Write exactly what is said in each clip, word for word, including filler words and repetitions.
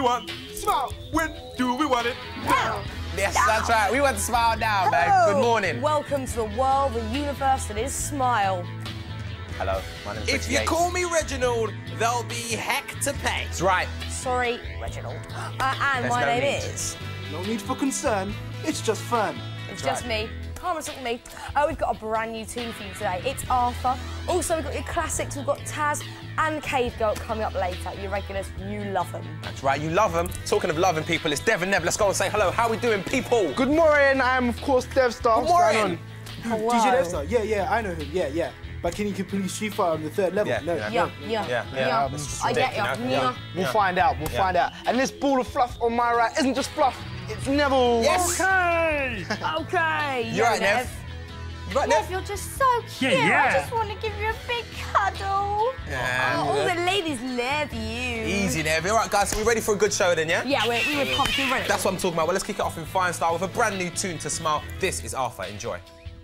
want smile? When do we want it? Now. Yes, that's right. We want to smile now, man. Hello. Good morning. Welcome to the world, the universe that is Smile. Hello, my name's If Reggie you Yates. call me Reginald, there'll be heck to pay. That's right. Sorry, Reginald. Uh, and There's my no name need. is... No need for concern. It's just fun. It's That's just right. me. Harmless little me. Oh, we've got a brand new tune for you today. It's Arthur. Also, we've got your classics. We've got Taz and Cave Girl coming up later. Your regulars, you love them. That's right, you love them. Talking of loving people, it's Devin Nev. Let's go and say hello. How we doing, people? Good morning. I'm, of course, Devstar. Good morning. Hello. D J Devstar. Yeah, yeah, I know him. Yeah, yeah. But can you complete Street Fighter on the third level? Yeah, no, yeah. no. Yeah, yeah, Yeah, yeah. yeah. That's just I get you. ridiculous, Yeah. yeah. We'll find out. We'll Yeah. find out. And this ball of fluff on my right isn't just fluff. It's Neville. Yes. Okay. Okay. You're right, Nev. You right, Nev, Nev? you're just so cute. Yeah, yeah. I just want to give you a big cuddle. Yeah. Oh, all the ladies love you. Easy, Nev. All right, guys, so we ready for a good show then, yeah? Yeah, we're, we were pumped and ready. That's what I'm talking about. Well, let's kick it off in fine style with a brand new tune to Smile. This is Arthur. Enjoy.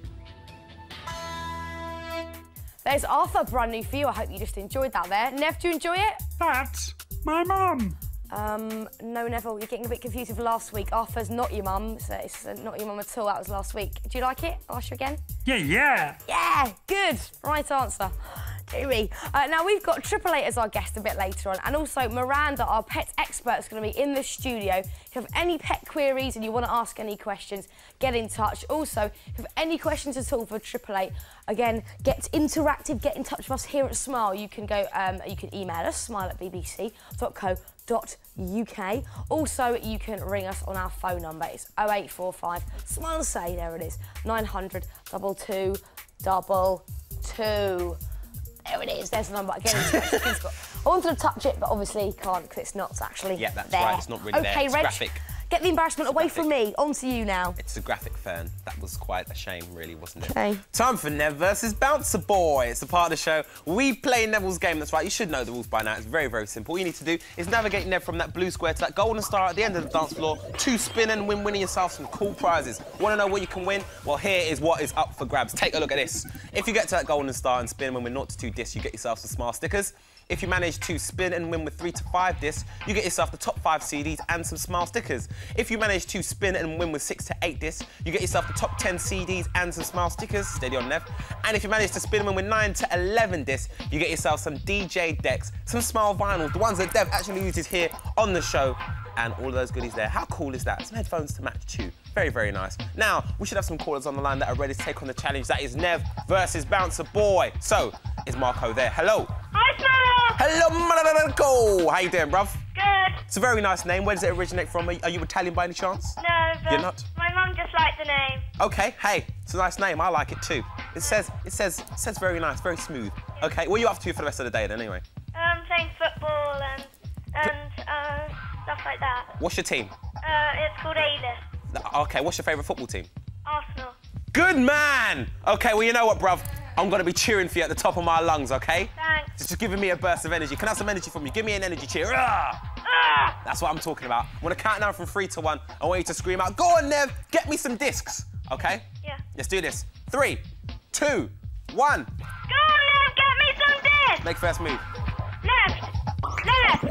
There's Arthur, brand new for you. I hope you just enjoyed that there. Nev, do you enjoy it? That's my mum. Um, no, Neville, you're getting a bit confused with last week. Arthur's not your mum, so it's uh, not your mum at all. That was last week. Do you like it? I'll ask you again. Yeah, yeah. Yeah, good. Right answer. Do we? Uh, now, we've got Triple Eight as our guest a bit later on, and also Miranda, our pet expert, is going to be in the studio. If you have any pet queries and you want to ask any questions, get in touch. Also, if you have any questions at all for Triple Eight, again, get interactive, get in touch with us here at Smile. You can go, um, you can email us, smile at b b c dot co dot u k. Also, you can ring us on our phone number. It's oh eight four five, smile and say, there it is, nine hundred, two two, double two. There it is, there's the number. Again, it's got, I wanted to touch it, but obviously you can't because it's not actually Yeah, that's there. right, it's not really okay, there, it's Reg, graphic. Get the embarrassment away from me, on to you now. It's a graphic, Fearne. That was quite a shame, really, wasn't it? Okay. Time for Nev versus Bouncer Boy. It's the part of the show we play Neville's game. That's right, you should know the rules by now. It's very, very simple. All you need to do is navigate Nev from that blue square to that golden star at the end of the dance floor to spin and win, winning yourself some cool prizes. Want to know what you can win? Well, here is what is up for grabs. Take a look at this. If you get to that golden star and spin and win with zero to two discs, you get yourself some Smile stickers. If you manage to spin and win with three to five discs, you get yourself the top five C Ds and some Smile stickers. If you manage to spin and win with six to eight discs, you get yourself the top ten C Ds and some Smile stickers. Steady on, Nev. And if you manage to spin and win with nine to eleven discs, you get yourself some D J decks, some Smile vinyls, the ones that Dev actually uses here on the show, and all of those goodies there. How cool is that? Some headphones to match too. Very, very nice. Now, we should have some callers on the line that are ready to take on the challenge. That is Nev versus Bouncer Boy. So, is Marco there? Hello. Hi, Smile. Hello, Marco. How you doing, bruv? Good. It's a very nice name. Where does it originate from? Are you Italian by any chance? No, but You're not? my mum just liked the name. Okay, hey, it's a nice name. I like it too. It says, it says, it says very nice, very smooth. Okay, what are you up to for the rest of the day then, anyway? Um, playing football and and uh, stuff like that. What's your team? Uh, it's called A-list. Okay, what's your favourite football team? Arsenal. Good man! Okay, well, you know what, bruv? I'm going to be cheering for you at the top of my lungs, okay? Thanks. It's just giving me a burst of energy. Can I have some energy from you? Give me an energy cheer. Ah! Ah! That's what I'm talking about. I'm going to count down from three to one. I want you to scream out, go on, Nev, get me some discs, okay? Yeah. Let's do this. Three, two, one. Go on, Nev, get me some discs. Make first move. Left. Left.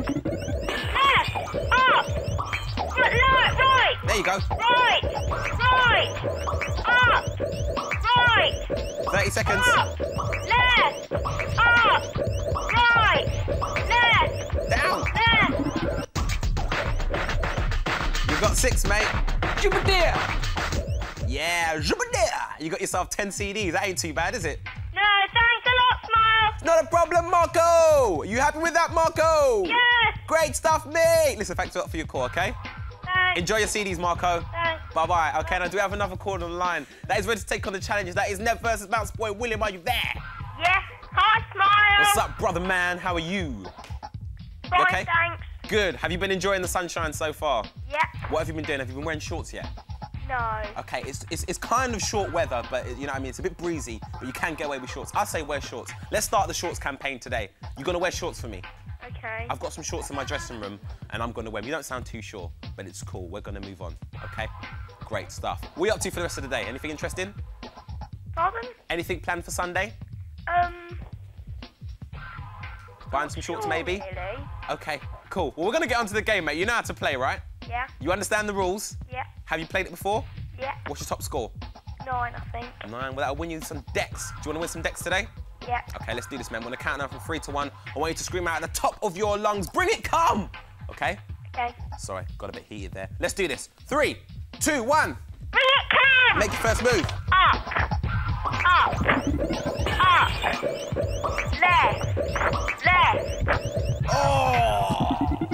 Left. Up. Right. Right. There you go. Right. Right. Up. Right. thirty seconds. Up. Left. Up. Right. Left. Down. Left. You've got six, mate. Jupiter. Yeah, Jupiter. You got yourself ten C Ds. That ain't too bad, is it? No, thanks a lot, Smile. Not a problem, Marco. You happy with that, Marco? Yes. Great stuff, mate. Listen, thanks a lot for your call, okay? Thanks. Enjoy your C Ds, Marco. Thanks. Bye-bye. Okay, and I do have another caller on the line. That is ready to take on the challenges. That is Nev versus Bounce Boy. William, are you there? Yes. Hi, Smile. What's up, brother man? How are you? Fine, okay? thanks. Good. Have you been enjoying the sunshine so far? Yep. What have you been doing? Have you been wearing shorts yet? No. Okay, it's, it's, it's kind of short weather, but you know what I mean? It's a bit breezy, but you can get away with shorts. I say wear shorts. Let's start the shorts campaign today. You're going to wear shorts for me. Okay. I've got some shorts in my dressing room, and I'm going to wear them. You don't sound too sure, but it's cool. We're going to move on, okay? Great stuff. What are you up to for the rest of the day? Anything interesting? Pardon? Anything planned for Sunday? Um. Buying some shorts, Sure, maybe? Really? OK, cool. Well, we're going to get onto the game, mate. You know how to play, right? Yeah. You understand the rules? Yeah. Have you played it before? Yeah. What's your top score? Nine, I think. Nine. Well, that'll win you some decks. Do you want to win some decks today? Yeah. OK, let's do this, man. We're going to count down from three to one. I want you to scream out at the top of your lungs, bring it, come! OK? Okay. Sorry, got a bit heated there. Let's do this. Three, two, one. Bring it, come! Make your first move. Up. Up. Up. Left. Left. Oh!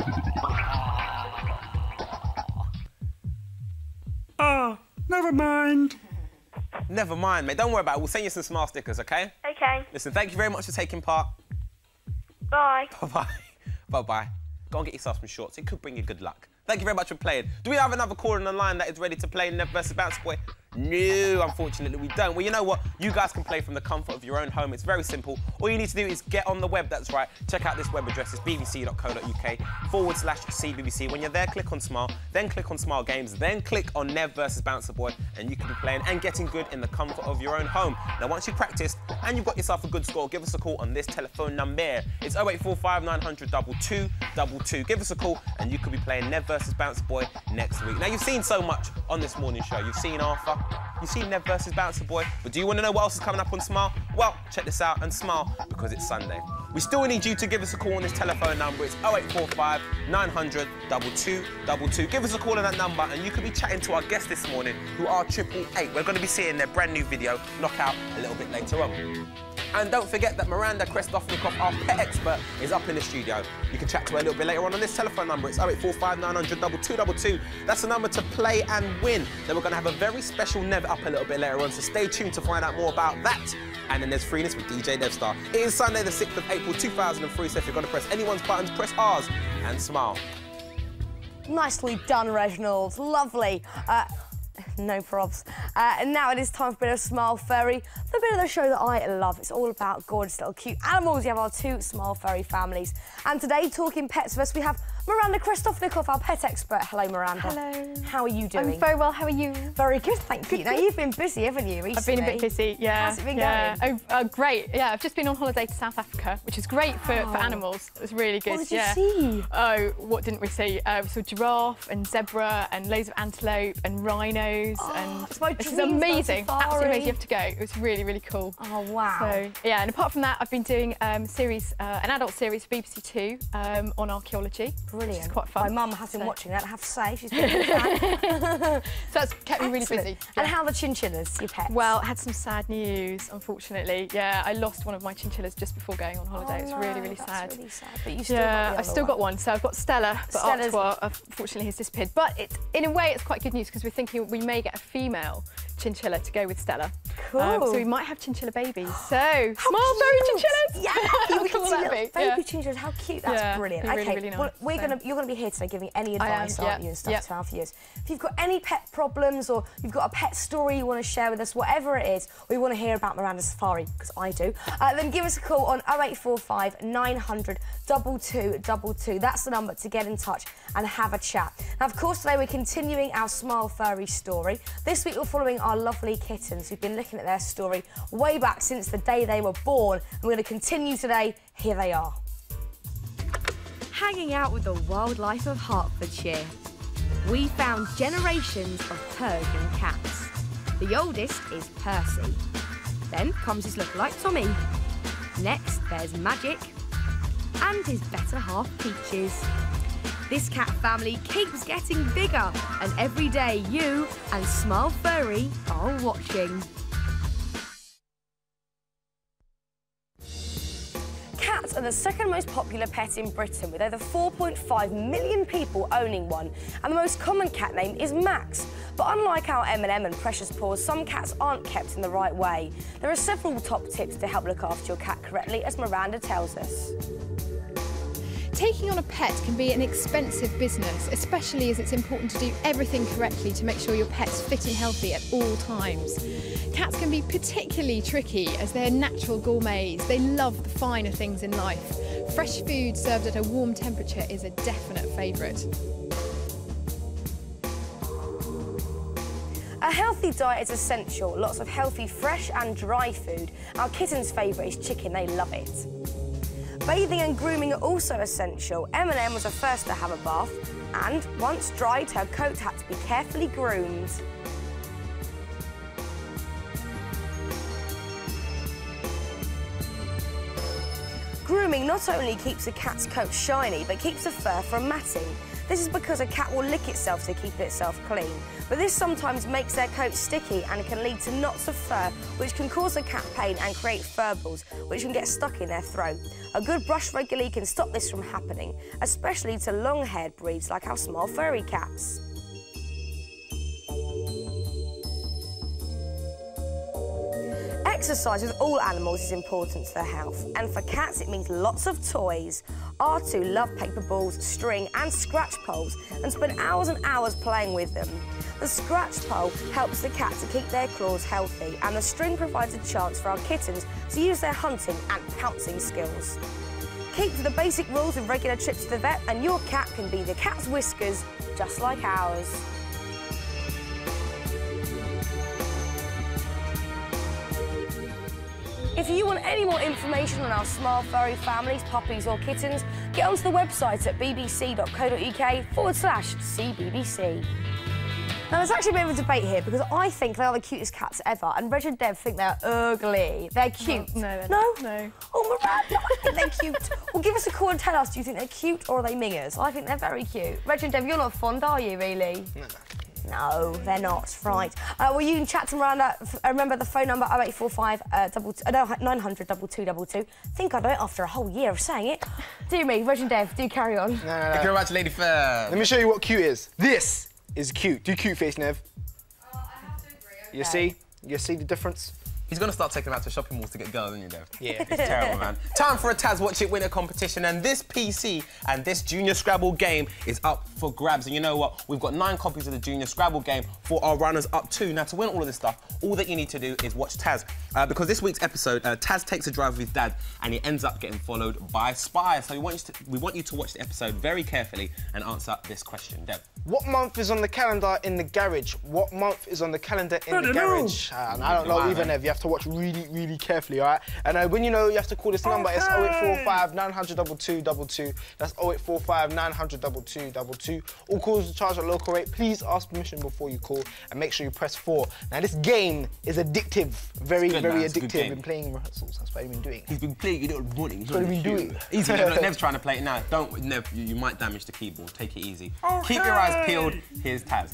Oh, never mind. Never mind, mate. Don't worry about it. We'll send you some smile stickers, OK? Okay. Listen, thank you very much for taking part. Bye. Bye-bye. Bye-bye. Go and get yourself some shorts. It could bring you good luck. Thank you very much for playing. Do we have another caller on the line that is ready to play Nev versus Bounce Boy? No, unfortunately we don't. Well, you know what? You guys can play from the comfort of your own home. It's very simple. All you need to do is get on the web, that's right. Check out this web address. It's b b c dot co dot u k forward slash C B B C. When you're there, click on Smile, then click on Smile Games, then click on Nev versus Bouncer Boy, and you can be playing and getting good in the comfort of your own home. Now, once you've practiced and you've got yourself a good score, give us a call on this telephone number. It's oh eight four five, nine hundred, two two two two. Give us a call and you could be playing Nev versus Bouncer Boy next week. Now, you've seen so much on this morning show. You've seen Arthur, you've seen Nev versus Bouncer Boy, but do you want to know what else is coming up on Smile? Well, check this out and smile because it's Sunday. We still need you to give us a call on this telephone number. It's oh eight four five, nine hundred, two two two two. Give us a call on that number and you could be chatting to our guest this morning who are triple eight. We're going to be seeing their brand new video, Knockout, a little bit later on. And don't forget that Miranda Krestovnikoff, our pet expert, is up in the studio. You can chat to her a little bit later on on this telephone number. It's oh eight four five, nine hundred, two two two two. That's the number to play and win. Then we're going to have a very special Nev up a little bit later on, so stay tuned to find out more about that. And then there's Freeness with D J Devstar. It is Sunday the sixth of April two thousand three, so if you're going to press anyone's buttons, press ours and smile. Nicely done, Reginald. Lovely. Uh, no probs. Uh, and now it is time for a bit of Smile Furry, the bit of the show that I love. It's all about gorgeous little cute animals. You have our two Smile Furry families. And today, talking pets first, we have Miranda Krestovnikoff, our pet expert. Hello, Miranda. Hello. How are you doing? I'm very well. How are you? Very good, thank you. Now, you've been busy, haven't you, recently? I've been a bit busy, yeah. How's it been yeah. going? Oh, uh, great. Yeah, I've just been on holiday to South Africa, which is great for, Oh. for animals. It was really good. What did you yeah. see? Oh, what didn't we see? Uh, we saw giraffe and zebra and loads of antelope and rhinos. Oh, and it's my This is dream amazing. safari. Absolutely amazing. You have to go. It was really, really cool. Oh, wow. So, yeah, and apart from that, I've been doing um, series, uh, an adult series for B B C Two um, on archaeology. Brilliant. Which is quite fun. My mum has been So- watching that, I have to say. She's been a fan. So that's kept me really Excellent. busy. And Yeah. how are the chinchillas, your pets? Well, I had some sad news, unfortunately. Yeah, I lost one of my chinchillas just before going on holiday. Oh, it's no, really, really that's sad. really sad. But you still Yeah, got the I've other still one. got one. So I've got Stella, but Stella's- Artois, unfortunately, has disappeared. But it, in a way, it's quite good news because we're thinking we may get a female chinchilla to go with Stella. Cool. Um, so we might have chinchilla babies. So, How small furry cute. chinchillas! Yeah, How we can cool see would that little be? baby Yeah. chinchillas. How cute! That's Yeah, brilliant. they're really, okay, really well, nice, we're so. gonna you're gonna be here today giving any I am, advice, aren't yeah, you, and stuff yeah. to our viewers. If you've got any pet problems or you've got a pet story you want to share with us, whatever it is, we want to hear about Miranda's safari because I do. Uh, then give us a call on oh eight four five, nine hundred, two two two two. That's the number to get in touch and have a chat. Now, of course, today we're continuing our Smile Furry story. This week we're following our lovely kittens who've been looking at their story way back since the day they were born. And we're going to continue today. Here they are. Hanging out with the wildlife of Hertfordshire, we found generations of Persian cats. The oldest is Percy. Then comes his lookalike Tommy. Next, there's Magic and his better half Peaches. This cat family keeps getting bigger, and every day you and Smile Furry are watching. Cats are the second most popular pet in Britain, with over four point five million people owning one. And the most common cat name is Max. But unlike our M and M and Precious Paws, some cats aren't kept in the right way. There are several top tips to help look after your cat correctly, as Miranda tells us. Taking on a pet can be an expensive business, especially as it's important to do everything correctly to make sure your pet's fit and healthy at all times. Cats can be particularly tricky as they're natural gourmets. They love the finer things in life. Fresh food served at a warm temperature is a definite favourite. A healthy diet is essential. Lots of healthy fresh and dry food. Our kitten's favourite is chicken. They love it. Bathing and grooming are also essential. M and M was the first to have a bath, and once dried, her coat had to be carefully groomed. Grooming not only keeps a cat's coat shiny, but keeps the fur from matting. This is because a cat will lick itself to keep itself clean. But this sometimes makes their coat sticky and can lead to knots of fur, which can cause the cat pain and create fur balls, which can get stuck in their throat. A good brush regularly can stop this from happening, especially to long-haired breeds like our small furry cats. Exercise with all animals is important to their health, and for cats it means lots of toys. Our two love paper balls, string and scratch poles and spend hours and hours playing with them. The scratch pole helps the cat to keep their claws healthy, and the string provides a chance for our kittens to use their hunting and pouncing skills. Keep to the basic rules with regular trips to the vet, and your cat can be the cat's whiskers just like ours. If you want any more information on our small furry families, puppies or kittens, get onto the website at bbc.co.uk forward slash CBBC. Now, there's actually a bit of a debate here because I think they are the cutest cats ever, and Reggie and Dev think they're ugly. They're cute. No, no, they're no? not. No. Oh, Miranda, I think they're cute. Well, give us a call and tell us, do you think they're cute or are they mingers? I think they're very cute. Reggie and Dev, you're not fond, are you, really? No. No, they're not. Right. Uh, well, you can chat to Miranda. F remember the phone number oh eight four five uh, double two, uh, no, nine hundred double two double two. Think I know it after a whole year of saying it. Do me, Reggie and Dev, do carry on. No, no, no. Thank you very much, Lady Fearne. Let me show you what cute is. This is cute. Do cute face, Nev. Uh, I have to agree. You see? You see the difference? He's going to start taking them out to shopping malls to get girls, isn't he, Dev? Yeah. It's terrible, man. Time for a Taz Watch It Winner competition, and this P C and this Junior Scrabble game is up for grabs. And you know what? We've got nine copies of the Junior Scrabble game for our runners up too. Now, to win all of this stuff, all that you need to do is watch Taz. Uh, because this week's episode, uh, Taz takes a drive with his dad, and he ends up getting followed by spies. So we want, you to, we want you to watch the episode very carefully and answer this question. Dev. What month is on the calendar in the garage? What month is on the calendar in I the don't know. garage? Uh, and I don't know Wow, either, man. Nev. You have to watch really, really carefully, all right? And uh, when you know, you have to call this number. It's oh eight four five, nine hundred, two two two two. That's oh eight four five, nine hundred, two two two two. All calls are charged at local rate. Please ask permission before you call and make sure you press four. Now, this game is addictive. Very, good, very man. It's a good addictive. game. Been playing rehearsals. That's what I've been doing. He's been playing it all morning. He's That's what I've been doing. Easy, Nev. Nev's trying to play it now. Don't, Nev, you, you might damage the keyboard. Take it easy. Okay. Keep your eyes peeled. Here's Taz.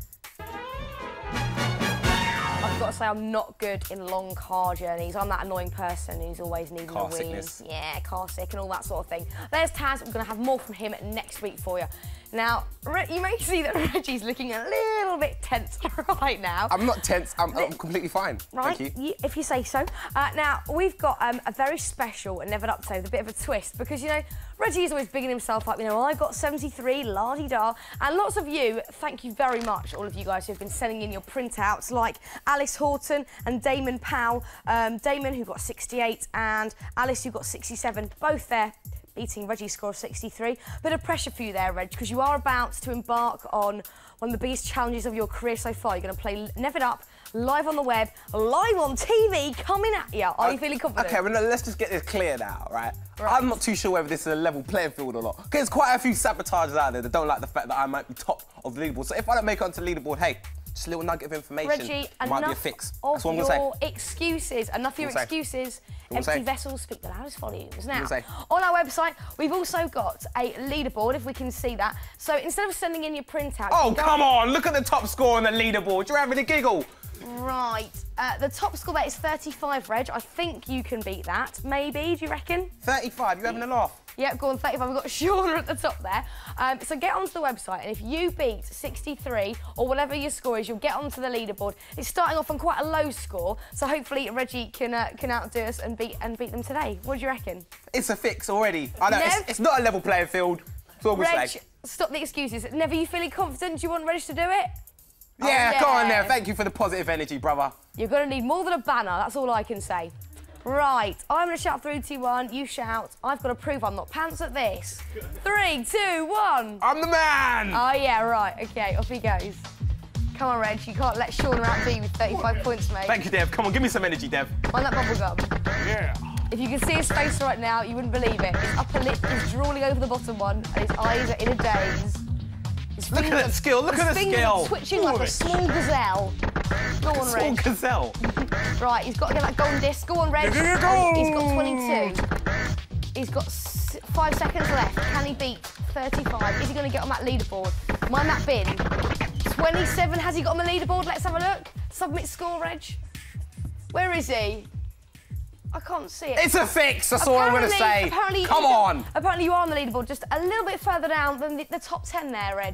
I've got to say, I'm not good in long car journeys. I'm that annoying person who's always needing Car a wee. sickness. Yeah, car sick and all that sort of thing. There's Taz. We're going to have more from him next week for you. Now, Re you may see that Reggie's looking a little bit tense right now. I'm not tense. I'm, I'm completely fine. Right, Thank you. you, if you say so. Uh, now, we've got um, a very special and never up to with a bit of a twist because, you know, Reggie is always bigging himself up. You know, I got seventy-three, la-di-da. And lots of you, thank you very much, all of you guys who have been sending in your printouts, like Alice Horton and Damon Powell. Um, Damon, who got sixty-eight, and Alice, who got sixty-seven, both there, beating Reggie's score of sixty-three. Bit of pressure for you there, Reg, because you are about to embark on one of the biggest challenges of your career so far. You're going to play Nev It Up, live on the web, live on T V, coming at you. Are you feeling confident? Okay, well, no, let's just get this clear now, right? right? I'm not too sure whether this is a level playing field or not. Because there's quite a few sabotagers out there that don't like the fact that I might be top of the leaderboard. So if I don't make it onto the leaderboard, hey, just a little nugget of information Reggie, might be a enough fix. of That's what I'm your going to say. excuses. Enough of your What I'm excuses. What I'm Empty saying. vessels speak the loudest volumes. Now, What I'm saying. on our website, we've also got a leaderboard, if we can see that. So instead of sending in your printout... Oh, you can come go- on, look at the top score on the leaderboard. You're having a giggle. Right. Uh, the top score there is thirty-five, Reg. I think you can beat that. Maybe, do you reckon? thirty-five, you having a laugh? Yep, go on, thirty-five. We've got Shauna at the top there. Um, so get onto the website, and if you beat sixty-three, or whatever your score is, you'll get onto the leaderboard. It's starting off on quite a low score, so hopefully Reggie can uh, can outdo us and beat and beat them today. What do you reckon? It's a fix already. I know, Nev? it's, it's not a level playing field. That's all we're Reg, saying. stop the excuses. Nev, are you feeling confident? Do you want Reg to do it? Yeah, Oh, go on yeah. there. Thank you for the positive energy, brother. You're going to need more than a banner, that's all I can say. Right, I'm going to shout three, two, one, you shout. I've got to prove I'm not pants at this. Three, two, one. I'm the man! Oh, yeah, right, OK, off he goes. Come on, Reg, you can't let Shauna outdo you with thirty-five points, mate. Thank you, Dev. Come on, give me some energy, Dev. Mind that bubble gum. Yeah. If you can see his face right now, you wouldn't believe it. His upper lip is drooling over the bottom one, and his eyes are in a daze. His Look at that skill, look at the skill. Twitching like a small gazelle. Go on, Reg. Small gazelle. Right, he's got to get that golden disc. Go on, Reg. Go. He's got twenty-two. He's got s five seconds left. Can he beat thirty-five? Is he going to get on that leaderboard? Mind that bin. twenty-seven. Has he got on the leaderboard? Let's have a look. Submit score, Reg. Where is he? I can't see it. It's a fix, that's all I'm going to say. Apparently, Come on. Apparently you are on the leaderboard, just a little bit further down than the, the top ten there, Reg.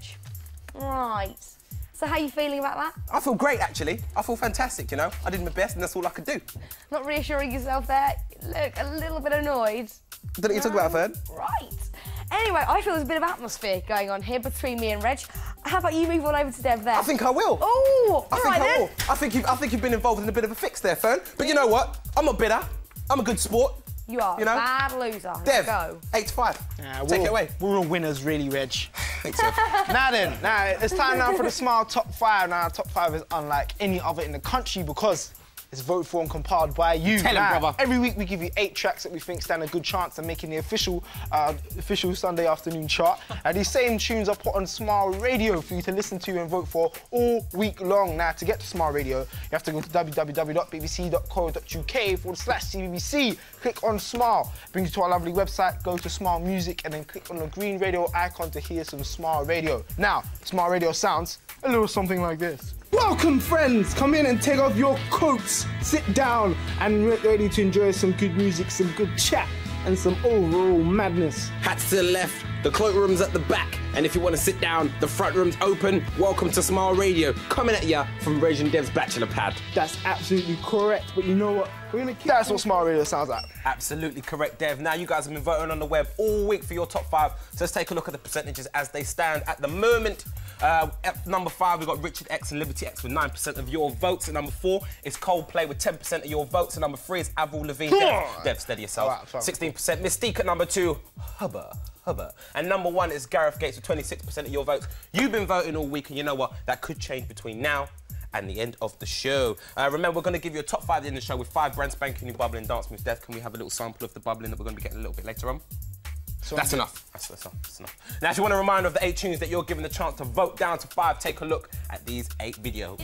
Right. So how are you feeling about that? I feel great, actually. I feel fantastic, you know. I did my best and that's all I could do. Not reassuring yourself there. Look, a little bit annoyed. Don't you talk about Fearne? Right. Anyway, I feel there's a bit of atmosphere going on here between me and Reg. How about you move on over to Dev there? I think I will. Oh, I all think right I then. will. I think you've, I think you've been involved in a bit of a fix there, Fearne. But you know what? I'm not bitter. I'm a good sport. You are you know? a bad loser. Dev, Let's go. eight to five. Yeah, Take it away. We're all winners, really, Reg. Thanks, Dev. Now then, now it's time now for the Smile Top Five. Now, top five is unlike any other in the country because it's voted for and compiled by you. Tell him, now, brother. Every week we give you eight tracks that we think stand a good chance of making the official, uh, official Sunday afternoon chart. And these same tunes are put on Smile Radio for you to listen to and vote for all week long. Now, to get to Smile Radio, you have to go to w w w dot b b c dot co dot u k forward slash C B B C. Click on Smile. Brings you to our lovely website. Go to Smile Music and then click on the green radio icon to hear some Smile Radio. Now, Smile Radio sounds a little something like this. Welcome, friends. Come in and take off your coats, sit down, and get ready to enjoy some good music, some good chat, and some overall madness. Hats to the left, the cloakroom's at the back, and if you want to sit down, the front room's open. Welcome to Smile Radio, coming at ya from Reggie and Dev's bachelor pad. That's absolutely correct, but you know what? We're gonna keep That's what Smile Radio sounds like. Absolutely correct, Dev. Now, you guys have been voting on the web all week for your top five, so let's take a look at the percentages as they stand at the moment. Uh, at number five, we've got Richard X and Liberty X with nine percent of your votes. At number four, it's Coldplay with ten percent of your votes. At number three, it's Avril Lavigne. Dev, Dev, steady yourself. Right, sixteen percent. Mystique at number two, Hubba, Hubba. And number one is Gareth Gates with twenty-six percent of your votes. You've been voting all week, and you know what? That could change between now and the end of the show. Uh, remember, we're going to give you a top five at the end of the show with five brand spanking new bubbling dance moves. Dev, can we have a little sample of the bubbling that we're going to be getting a little bit later on? So that's enough. That's, that's, enough. That's enough. Now, if you want a reminder of the eight tunes that you're given the chance to vote down to five, take a look at these eight videos.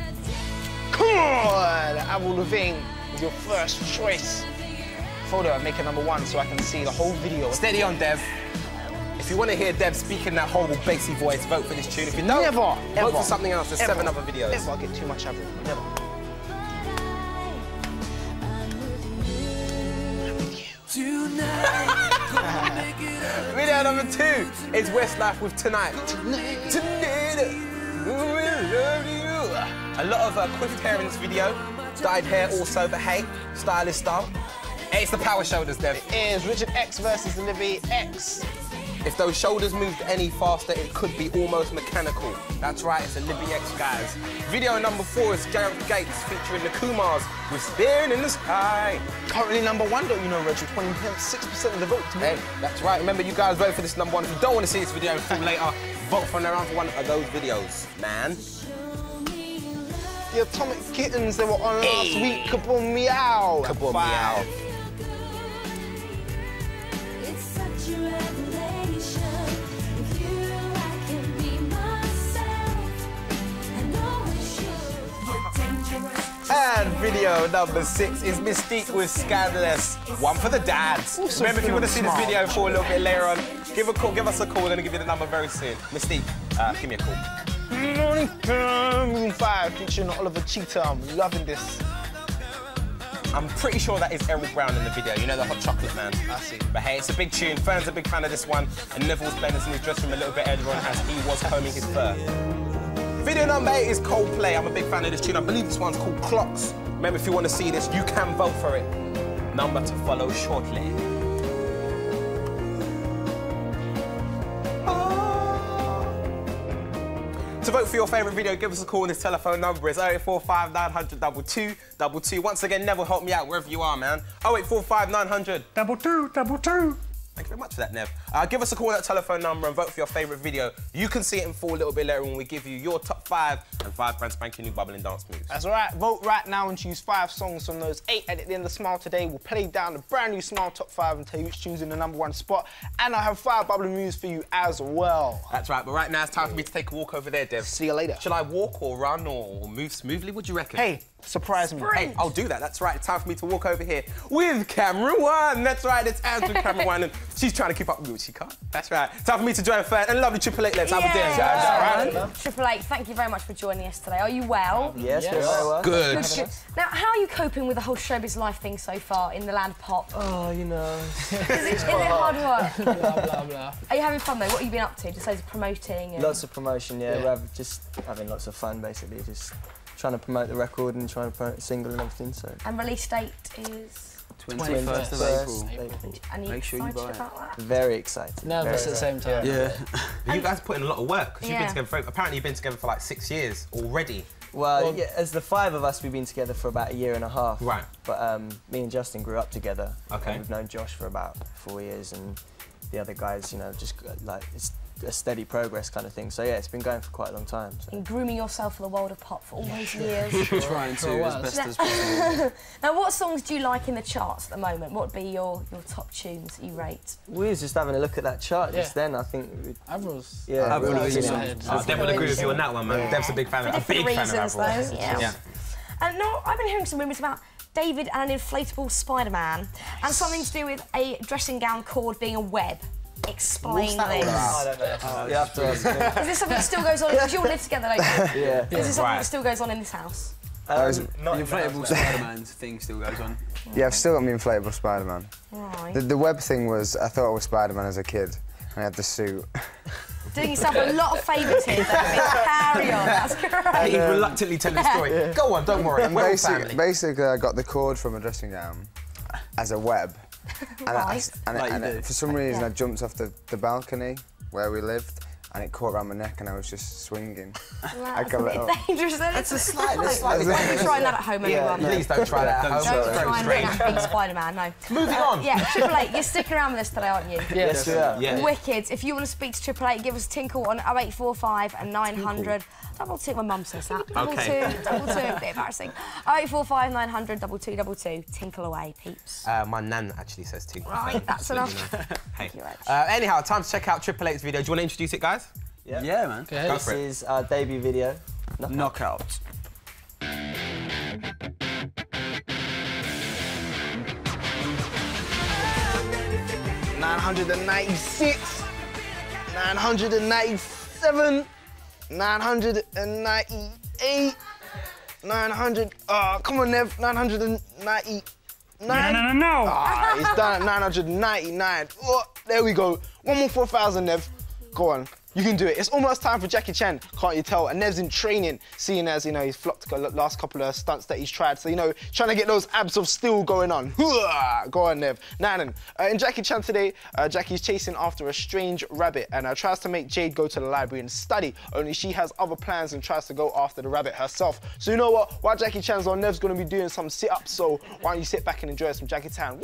Come on! Avril Lavigne is your first choice. Photo and make it number one so I can see the whole video. Steady on, Dev. If you want to hear Dev speaking that horrible bassy voice, vote for this tune. If you don't, never, vote ever, for something else. There's ever, seven other videos. Never I'll get too much Avril. Never. Video number two is Westlife with Tonight. Tonight. Tonight. A lot of uh, quiffed hair in this video. Dyed hair also, but hey, stylish style. Hey, it's the power shoulders, Dev. It is Richard X versus Olivia X. If those shoulders moved any faster, it could be almost mechanical. That's right, it's a Libby X, guys. Video number four is Gareth Gates featuring the Kumars with Spearing in the Sky. Currently number one, don't you know, Reggie? twenty-six percent of the vote to me. Hey, that's right. Remember, you guys vote for this number one. If you don't want to see this video until later, vote for around for one of those videos, man. The Atomic Kittens, they were on hey. last week. Kaboom meow. Kaboom meow. And video number six is Mystique with Scandalous. One for the dads. Also Remember, if you want to see this video for a little bit later on, give a call, give us a call. We're going to give you the number very soon. Mystique, uh, give me a call. Moon five featuring Oliver Cheetah. I'm loving this. I'm pretty sure that is Eric Brown in the video. You know, the hot chocolate man. I see. But hey, it's a big tune. Fearne's a big fan of this one. And Neville's playing this in his dressing room a little bit earlier on as he was combing his fur. Video number eight is Coldplay. I'm a big fan of this tune. I believe this one's called Clocks. Remember, if you want to see this, you can vote for it. Number to follow shortly. To vote for your favourite video, give us a call on this telephone number. It's oh eight four five, nine hundred, two two two two. Once again, Neville, help me out wherever you are, man. oh eight four five, nine hundred. Double two, double two. Thank you very much for that, Nev. Uh, give us a call at that telephone number and vote for your favourite video. You can see it in full a little bit later when we give you your top five and five brand spanking new bubbling dance moves. That's all right. Vote right now and choose five songs from those eight. And at the end of Smile today, we'll play down the brand new Smile top five and tell you which tune's in the number one spot. And I have five bubbling moves for you as well. That's right. But right now it's time for me to take a walk over there, Dev. See you later. Shall I walk or run or move smoothly? What do you reckon? Hey, surprise me. Hey, I'll do that. That's right. It's time for me to walk over here with camera one. That's right. It's Anne's with camera one, and she's trying to keep up with me, but she can't. That's right. Time for me to join Fearne and lovely Triple Eight. Let's have a dance, guys. All right. Triple Eight, thank you very much for joining us today. Are you well? Yes, yes. Very well. Good. Good, good. Now, how are you coping with the whole showbiz life thing so far in the land of pop? Oh, you know. Is it, is it hard work? blah, blah, blah. Are you having fun though? What have you been up to? Just loads of promoting? And... Lots of promotion, yeah. yeah. We're having, just having lots of fun, basically. Just trying to promote the record and trying to promote the single and everything. So. And release date is? twenty-first of April. April. And you Make sure you buy it. about that? Very excited. Nervous at the same time. Yeah. yeah. You guys put in a lot of work because yeah. you've been together for, apparently you've been together for like six years already. Well, well yeah, as the five of us, we've been together for about a year and a half. Right. But um, me and Justin grew up together. Okay. And we've known Josh for about four years, and the other guys, you know, just like it's a steady progress kind of thing. So yeah, it's been going for quite a long time. So. Been grooming yourself for the world of pop for all those years. Trying to as best as possible. Now, what songs do you like in the charts at the moment? What would be your, your top tunes that you rate? We was just having a look at that chart yeah. just then. I think. Avril's. Yeah, Avril was in my head. Oh, Dev would agree with you on that one, man. Yeah. Dev's a big fan of, a big fan of Avril. Though, yeah. yeah. And no, I've been hearing some rumours about David and an inflatable Spider-Man, and something to do with a dressing gown cord being a web. Explain this. I don't know. Oh, yeah, after Is this something that still goes on? Because you all live together, don't you? Yeah. Is this something right. that still goes on in this house? Um, the inflatable Spider-Man thing still goes on. Yeah, I've still got my inflatable Spider-Man. Right. The, the web thing was, I thought I was Spider-Man as a kid, and I had the suit. Doing yourself a lot of favours here, David. Carry on, that's great. He's reluctantly telling the story. Yeah. Go on, don't worry. And We're basic, all family. basically, I got the cord from a dressing gown as a web. And, right. I, and, like and, and for some reason, yeah. I jumped off the, the balcony where we lived, and it caught around my neck, and I was just swinging. Well, like that's a bit little... dangerous. That's a slight, that's Don't slightly be trying that at home, anyone. Yeah, please don't try that at home. Don't It's try and very run strange. out being Spider-Man, no. Moving on. Yeah, Triple Eight, you're sticking around with us today, aren't you? Yes, we are. Yeah. Wicked. If you want to speak to Triple Eight, give us a tinkle on oh eight four five and nine hundred. Double two, my mum says that. Double Okay. two, double two, a bit embarrassing. oh eight four five nine hundred, double two, double two. Tinkle away, peeps. Uh, my nan actually says tinkle. Right, that's enough. Hey. Thank you, Reg. Uh, anyhow, time to check out Triple Eight's video. Do you want to introduce it, guys? Yeah, yeah man. Go this for it. is our debut video. Knockout. nine hundred ninety-six, nine hundred ninety-seven, nine hundred ninety-eight, nine hundred. Ah, oh, come on, Nev. nine hundred ninety-nine. No, no, no, no. Ah, he's done at nine hundred ninety-nine. Oh, there we go. One more four thousand, Nev. Go on. You can do it. It's almost time for Jackie Chan, can't you tell? And Nev's in training, seeing as, you know, he's flopped the last couple of stunts that he's tried. So, you know, trying to get those abs of steel going on. Go on, Nev. Nanan. Uh, in Jackie Chan today, uh, Jackie's chasing after a strange rabbit and uh, tries to make Jade go to the library and study, only she has other plans and tries to go after the rabbit herself. So, you know what? While Jackie Chan's on, Nev's going to be doing some sit-ups, so why don't you sit back and enjoy some Jackie Chan.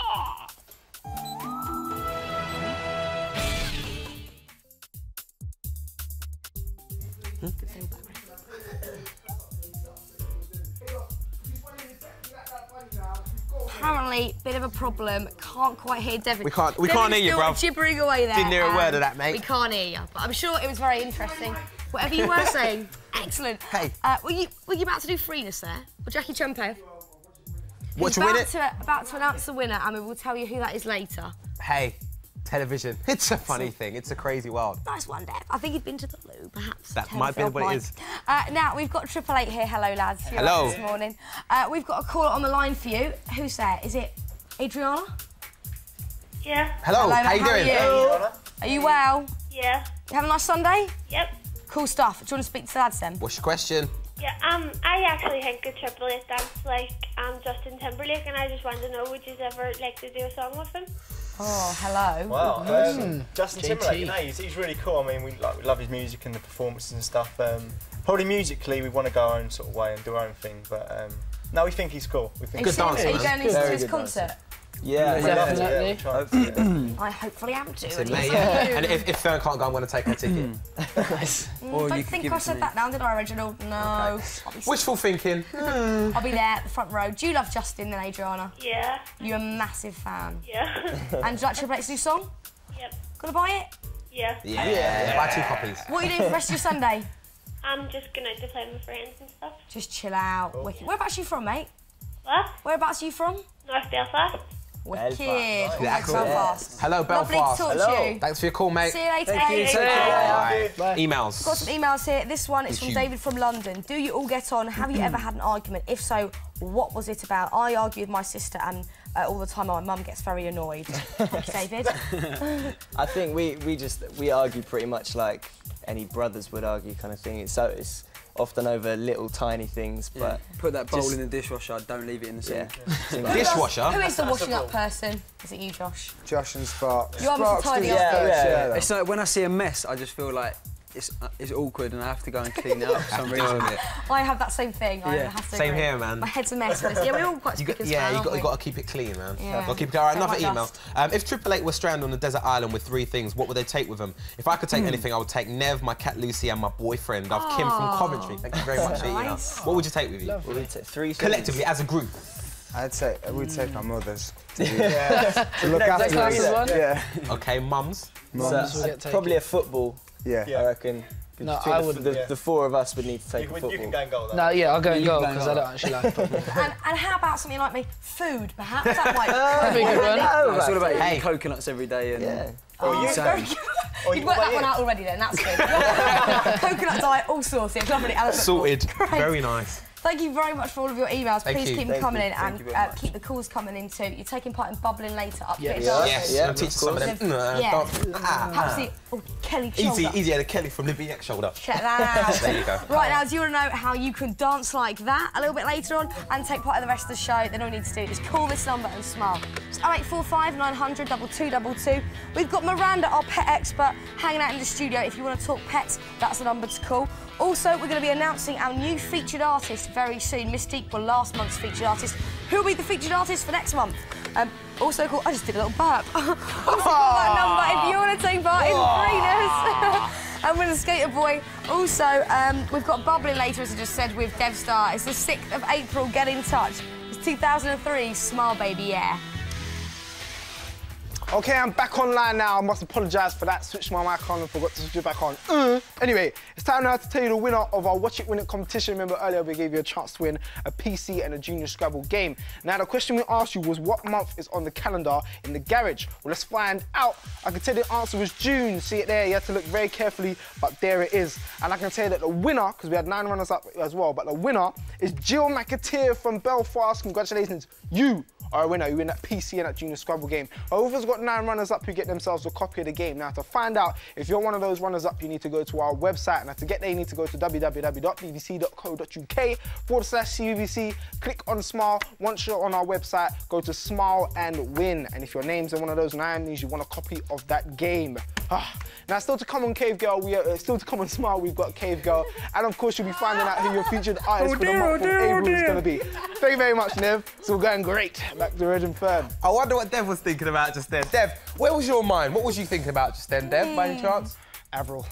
Apparently, bit of a problem. Can't quite hear Devin. We can't- we Devin's can't hear you, still bruv. Gibbering away there. Didn't hear a um, word of that, mate. We can't hear you, but I'm sure it was very interesting. Whatever you were saying, excellent. Hey. Uh, were you were you about to do freeness there, or Jackie Chan play? What, He's you win about it? to about to announce the winner, and we will tell you who that is later. Hey, television. It's a funny thing. It's a crazy world. Nice one, Dev. I think he'd been to the loo, perhaps. That might be what it is. Uh, now, we've got Triple Eight here. Hello, lads. You're Hello. up this morning. Uh, we've got a caller on the line for you. Who's there? Is it Adriana? Yeah. Hello, Hello, how you doing? Are you? Are you well? Yeah. You have a nice Sunday? Yep. Cool stuff. Do you want to speak to the lads then? What's your question? Yeah, um, I actually think a Triple Eight dance like um, Justin Timberlake, and I just wanted to know, would you ever like to do a song with him? Oh, hello. Wow, Mm. um, Justin J T. Timberlake, you know, he's, he's really cool. I mean, we like we love his music and the performances and stuff. Um, probably musically, we want to go our own sort of way and do our own thing, but um, no, we think he's cool. We think Are you, serious? Are you going to his concert? Yeah, definitely. Yeah, I hopefully am too. Yeah. And if, if Fearne can't go, I'm going to take her ticket. Mm, or don't you think I said that now, did I, Reginald? No. Okay. Wishful thinking. Mm. I'll be there at the front row. Do you love Justin then, Adriana? Yeah. You're a massive fan. Yeah. And do you like Triple Eight's new song? Yep. Gonna buy it? Yeah. Yeah. yeah. Buy two copies. What are you doing for the rest of your Sunday? I'm just going out to play with my friends and stuff. Just chill out. Oh. Wicked. Whereabouts are you from, mate? What? Whereabouts are you from? North Belfast. Wicked. Belfast. Oh, Belfast. Belfast. Hello, Lovely Belfast. to talk Hello. to you. Thanks for your call, mate. See you later. Thank you. Bye. Bye. Emails. We've got some emails here. This one is Thank from you. David from London. Do you all get on? Have you ever had an argument? If so, what was it about? I argue with my sister and uh, all the time my mum gets very annoyed. Thank you, David. I think we, we just, we argue pretty much like any brothers would argue kind of thing. It's so, it's often over little tiny things, Yeah. but... Put that bowl just, in the dishwasher, don't leave it in the sink. Yeah. Dishwasher? Who is the washing up person? Is it you, Josh? Josh and Sparks. You are Sparks Mister Tidy do Up. his fair Yeah, share, though. It's like when I see a mess, I just feel like it's uh, it's awkward and I have to go and clean it up for some reason. I have that same thing. I Yeah. have to Same agree. here, man. My head's a mess. But it's, yeah, we're all quite You got, speakers yeah, fan, you aren't got, we? you got to keep it clean, man. Yeah. Got to keep it. All right, Don't another like email. dust. Um, if Triple Eight was stranded on a desert island with three things, what would they take with them? If I could take Hmm. anything, I would take Nev, my cat Lucy, and my boyfriend. I've Kim from Oh. Coventry. Thank you very much for your email. Nice. What would you take with you? What would we take? Three things? Collectively, as a group. I'd say we'd take our mothers. To, Yeah. to look Next after class us. one? Yeah. Okay, mums. Mums. So, uh, probably a football. Yeah. I reckon. No, Between I the, would- The, yeah. the four of us would need to take You, a you football. can go and goal, though. No, yeah, I'll go and You go can go and because I go. don't actually like football. And, and how about something like me? Food, perhaps? That might That'd be a good one. No, It's all about hey. eating coconuts every day and... Yeah. Oh, you- very good. Or You've you- worked what that one about out already then, that's good. Coconut diet, all sorted. Lovely. And a football. Sorted. Great. Very nice. Thank you very much for all of your emails. Thank Please you. keep them Thank coming you. in Thank and you very uh, much. keep the calls coming in too. You're taking part in bubbling later up Yeah. here. Yeah. Yes, Yeah, I'm teaching of some of them. course. Uh, Yeah. dance. Ah. Perhaps the oh, Kelly shoulder. Easy, easy, the Kelly from the B X shoulder. Check that out. There you go. Right now, do you want to know how you can dance like that a little bit later on and take part in the rest of the show? Then all you need to do is call this number and smile. It's oh eight four five, nine hundred, two two two two. We've got Miranda, our pet expert, hanging out in the studio. If you want to talk pets, that's the number to call. Also, we're going to be announcing our new featured artist very soon. Mystique were last month's featured artist. Who will be the featured artist for next month? Um, also called... I just did a little burp. also call that number if you want to take part in Freeness. And with a skater boy. Also, um, we've got bubbling later, as I just said, with Devstar. It's the sixth of April. Get in touch. It's two thousand three. Smile, baby, yeah. Okay, I'm back online now. I must apologise for that. Switched my mic on and forgot to switch it back on. Uh. Anyway, it's time now to tell you the winner of our Watch It Win It competition. Remember earlier we gave you a chance to win a P C and a Junior Scrabble game. Now the question we asked you was what month is on the calendar in the garage? Well, let's find out. I can tell you the answer was June. See it there? You have to look very carefully, but there it is. And I can tell you that the winner, because we had nine runners up as well, but the winner is Jill McAteer from Belfast. Congratulations, you are a winner. You win that P C and that Junior Scrabble game. Whoever's got nine runners up who get themselves a copy of the game. Now, to find out if you're one of those runners up, you need to go to our website. Now, to get there, you need to go to w w w dot b b c dot co dot u k forward slash C B B C. Click on Smile. Once you're on our website, go to Smile and Win. And if your name's in one of those nine, means you want a copy of that game. Ah. Now, still to come on Cave Girl, we are, uh, still to come on Smile, we've got Cave Girl. And of course, you'll be finding out who your featured artist Oh for the dear, month oh of dear, oh April is dear. going to be. Thank you very much, Nev. It's all going great. Back to Reggie and Fearne. I wonder what Dev was thinking about just then. Dev, where was your mind? What was you thinking about just then, Dev, by any chance? Avril.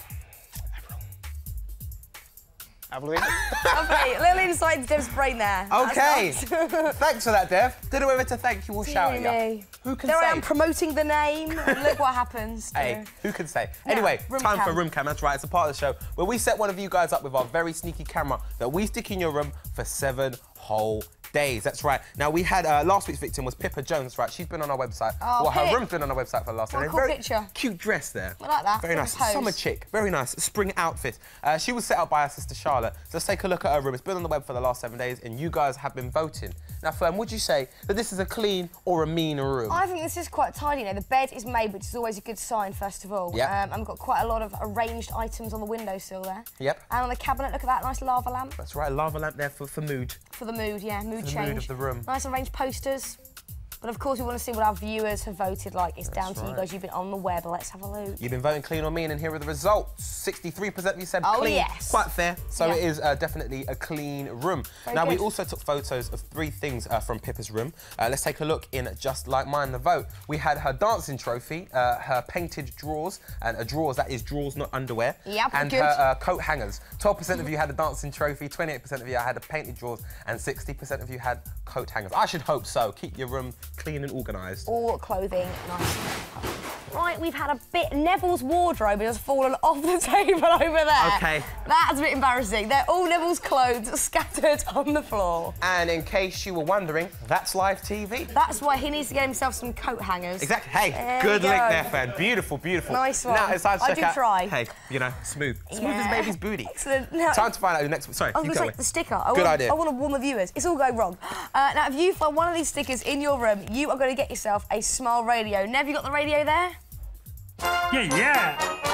Avril. Avril. Okay, a little insight into Dev's brain there. That's Okay. nice. Thanks for that, Dev. Don't know whether to thank you or shout at Dear you. me. Who can there say? I am promoting the name. and Look what happens. Hey, who can say? Yeah, Anyway, room time for cam. Room Cam. That's right, it's a part of the show where we set one of you guys up with our very sneaky camera that we stick in your room for seven whole days. That's right. Now, we had, uh, last week's victim was Pippa Jones, right? She's been on our website. Oh, well, her Pip. room's been on our website for the last What a time. cool Very picture. cute dress there. I like that. Very Good nice. pose. Summer chick. Very nice. Spring outfit. Uh, she was set up by our sister Charlotte. So let's take a look at her room. It's been on the web for the last seven days and you guys have been voting. Now, Fearne, would you say that this is a clean or a mean room? I think this is quite tidy. You know, the bed is made, which is always a good sign, first of all. Yep. Um, and we've got quite a lot of arranged items on the windowsill there. Yep. And on the cabinet, look at that nice lava lamp. That's right, lava lamp there for, for mood. For the mood, yeah, mood For the change. mood of the room. Nice arranged posters. But of course, we want to see what our viewers have voted like. It's down to right. you guys. You've been on the web. Let's have a look. You've been voting clean or mean, and here are the results. sixty-three percent of you said Oh, clean. yes. Quite fair. So Yeah. it is uh, definitely a clean room. Very now, we good. also took photos of three things uh, from Pippa's room. Uh, let's take a look in Just Like Mine, the vote. We had her dancing trophy, uh, her painted drawers, and uh, drawers, that is drawers, not underwear. Yep, and good. her uh, coat hangers. twelve percent of you had a dancing trophy, twenty-eight percent of you had a painted drawers, and sixty percent of you had coat hangers. I should hope so. Keep your room clean and organised. All clothing nice. Right, we've had a bit... Neville's wardrobe has fallen off the table over there. Okay. That's a bit embarrassing. They're all Neville's clothes scattered on the floor. And in case you were wondering, that's live T V. That's why he needs to get himself some coat hangers. Exactly. Hey, There good you link go. there, Fearne. Beautiful, beautiful. Nice one. Now it's time to I check did out. try. Hey, you know, smooth. Smooth Yeah. as baby's booty. Excellent. Now, Time to find out who next. Sorry, I was keep going to going. say the sticker. I Good want, idea. I want to warn the viewers. It's all going wrong. Uh, now, if you find one of these stickers in your room, you are going to get yourself a Smile radio. Nev, you got the radio there? Yeah, yeah.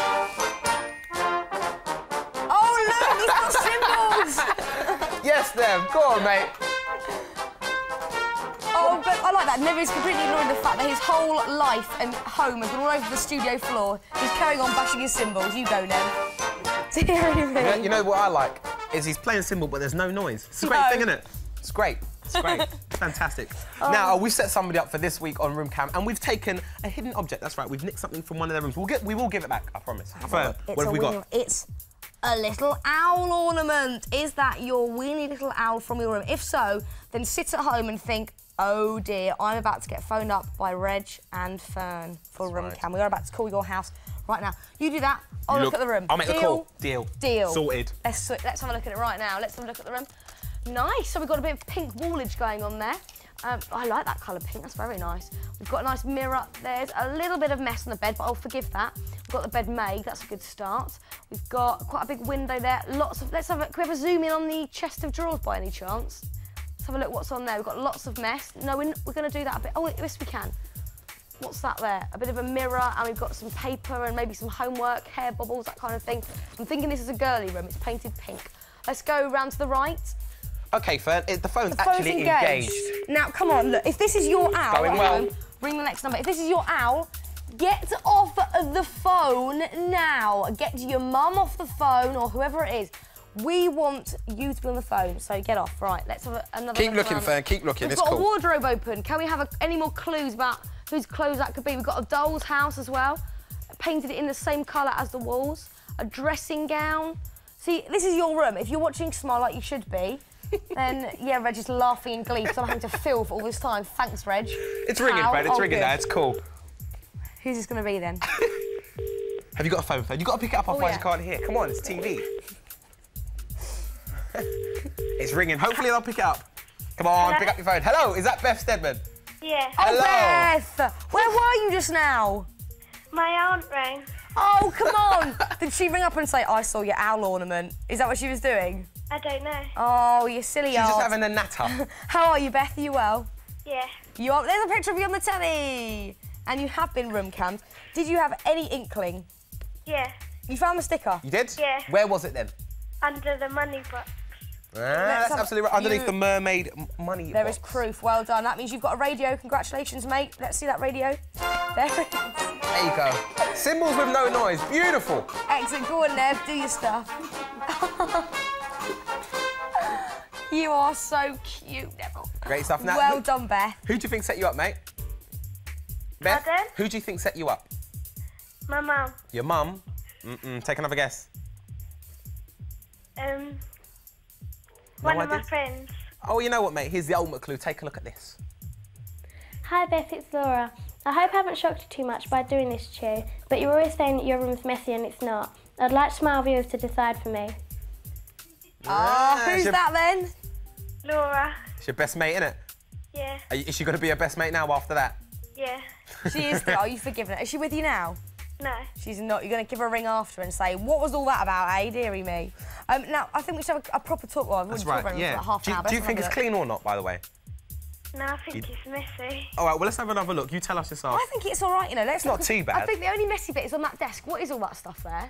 Oh, look, he's got symbols. Yes, Nev. Go on, mate. Oh, but I like that. Nev is completely ignoring the fact that his whole life and home has been all over the studio floor. He's carrying on bashing his cymbals. You go, Nev. Deary me. You know, you know what I like? Is he's playing cymbal, but there's no noise. It's a great No. thing, isn't it? It's great. It's great. Fantastic. Oh. Now, uh, we've set somebody up for this week on Room Cam, and we've taken a hidden object. That's right. We've nicked something from one of their rooms. We'll get, we will give it back, I promise. Fearne, It's what have a we weenie- got? It's a little owl ornament. Is that your weenie little owl from your room? If so, then sit at home and think, oh dear, I'm about to get phoned up by Reg and Fearne for Room right. Cam. We are about to call your house right now. You do that, I'll You look, at the room. I'll make Deal? the call. Deal. Deal. Sorted. Let's, let's have a look at it right now. Let's have a look at the room. Nice, so we've got a bit of pink wallage going on there. Um, I like that colour pink, that's very nice. We've got a nice mirror. There's a little bit of mess on the bed, but I'll forgive that. We've got the bed made, that's a good start. We've got quite a big window there. Lots of, let's have a, can we have a zoom in on the chest of drawers by any chance? Let's have a look what's on there. We've got lots of mess. No, we're, we're going to do that a bit. Oh, yes, we can. What's that there? A bit of a mirror, and we've got some paper and maybe some homework, hair bubbles, that kind of thing. I'm thinking this is a girly room. It's painted pink. Let's go round to the right. OK, Fearne, it, the phone's The phone's actually engaged. engaged. Now, come on, look, if this is your owl Going at well. home, ring the next number. If this is your owl, get off the phone now. Get your mum off the phone or whoever it is. We want you to be on the phone, so get off. Right, let's have a, another Keep look looking, around. Fearne, keep looking. We've It's got cool. a wardrobe open. Can we have a, any more clues about whose clothes that could be? We've got a doll's house as well. Painted it in the same colour as the walls. A dressing gown. See, this is your room. If you're watching Smile like you should be, then, yeah, Reg is laughing in glee because I'm having to fill for all this time. Thanks, Reg. It's ringing, Ow. Fearne, it's Oh, ringing good. there, it's cool. Who's this going to be, then? Have you got a phone, Fearne? You've got to pick it up, Oh, otherwise yeah. you can't hear. Come on, it's T V. It's ringing. Hopefully they'll pick it up. Come on, Hello? pick up your phone. Hello, is that Beth Stedman? Yeah. Oh, Hello. Beth! Where were you just now? My aunt rang. Oh, come on! Did she ring up and say, I saw your owl ornament? Is that what she was doing? I don't know. Oh, you silly She's aunt. just having a natter. How are you, Beth? Are you well? Yeah. You are. There's a picture of you on the telly. And you have been room cammed. Did you have any inkling? Yeah. You found the sticker? You did? Yeah. Where was it then? Under the money box. Ah, that's have- absolutely right. Underneath you- the mermaid m- money There box. is proof. Well done. That means you've got a radio. Congratulations, mate. Let's see that radio. There it is. There you go. Symbols with no noise. Beautiful. Excellent. Go on, Nev. Do your stuff. You are so cute, Neville. Great stuff. Now, Well who, done, Beth. who do you think set you up, mate? Beth, Pardon? who do you think set you up? My mum. Your mum? Mm-mm. Take another guess. Um. One No of my idea? friends. Oh, you know what, mate? Here's the ultimate clue. Take a look at this. Hi Beth, it's Laura. I hope I haven't shocked you too much by doing this to you, but you're always saying that your room's messy and it's not. I'd like Smile viewers to decide for me. Oh, it's who's your, that then? Laura. It's your best mate, innit? Yeah. Are you, is she going to be your best mate now after that? Yeah. She is. Are you forgiven her? Is she with you now? No. She's not. You're going to give her a ring after and say, what was all that about, eh, dearie me? Um, now, I think we should have a, a proper talk. Well, I've already That's talked right, about it yeah. for like half do, an you- hour. but do you let's think have it's a look. clean or not, by the way? No, I think it's messy. All right, well, let's have another look. You tell us yourself. I think it's all right, you know. Let's It's not look- too bad. I think the only messy bit is on that desk. What is all that stuff there?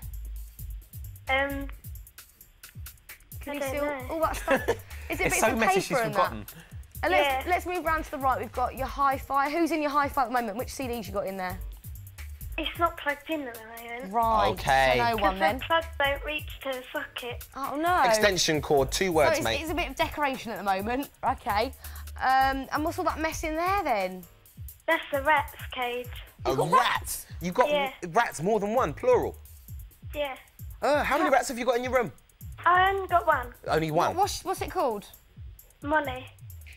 Um. Can I you don't see all, know. all that stuff? Is it It's bits so of messy paper she's and forgotten. that? And let's, Yeah. let's move round to the right. We've got your hi-fi. Who's in your hi-fi at the moment? Which C Ds you got in there? It's not plugged in at the moment. Right. Okay. So no one then. The plugs don't reach to the socket. Oh no. Extension cord, two words, so it's, mate. it's a bit of decoration at the moment. Okay. Um, and what's all that mess in there then? That's the rat's cage. A rat? You got Yeah. rats, more than one, plural. Yeah. Uh, how many rats have you got in your room? I only got one. Only one? What, what's, what's it called? Molly.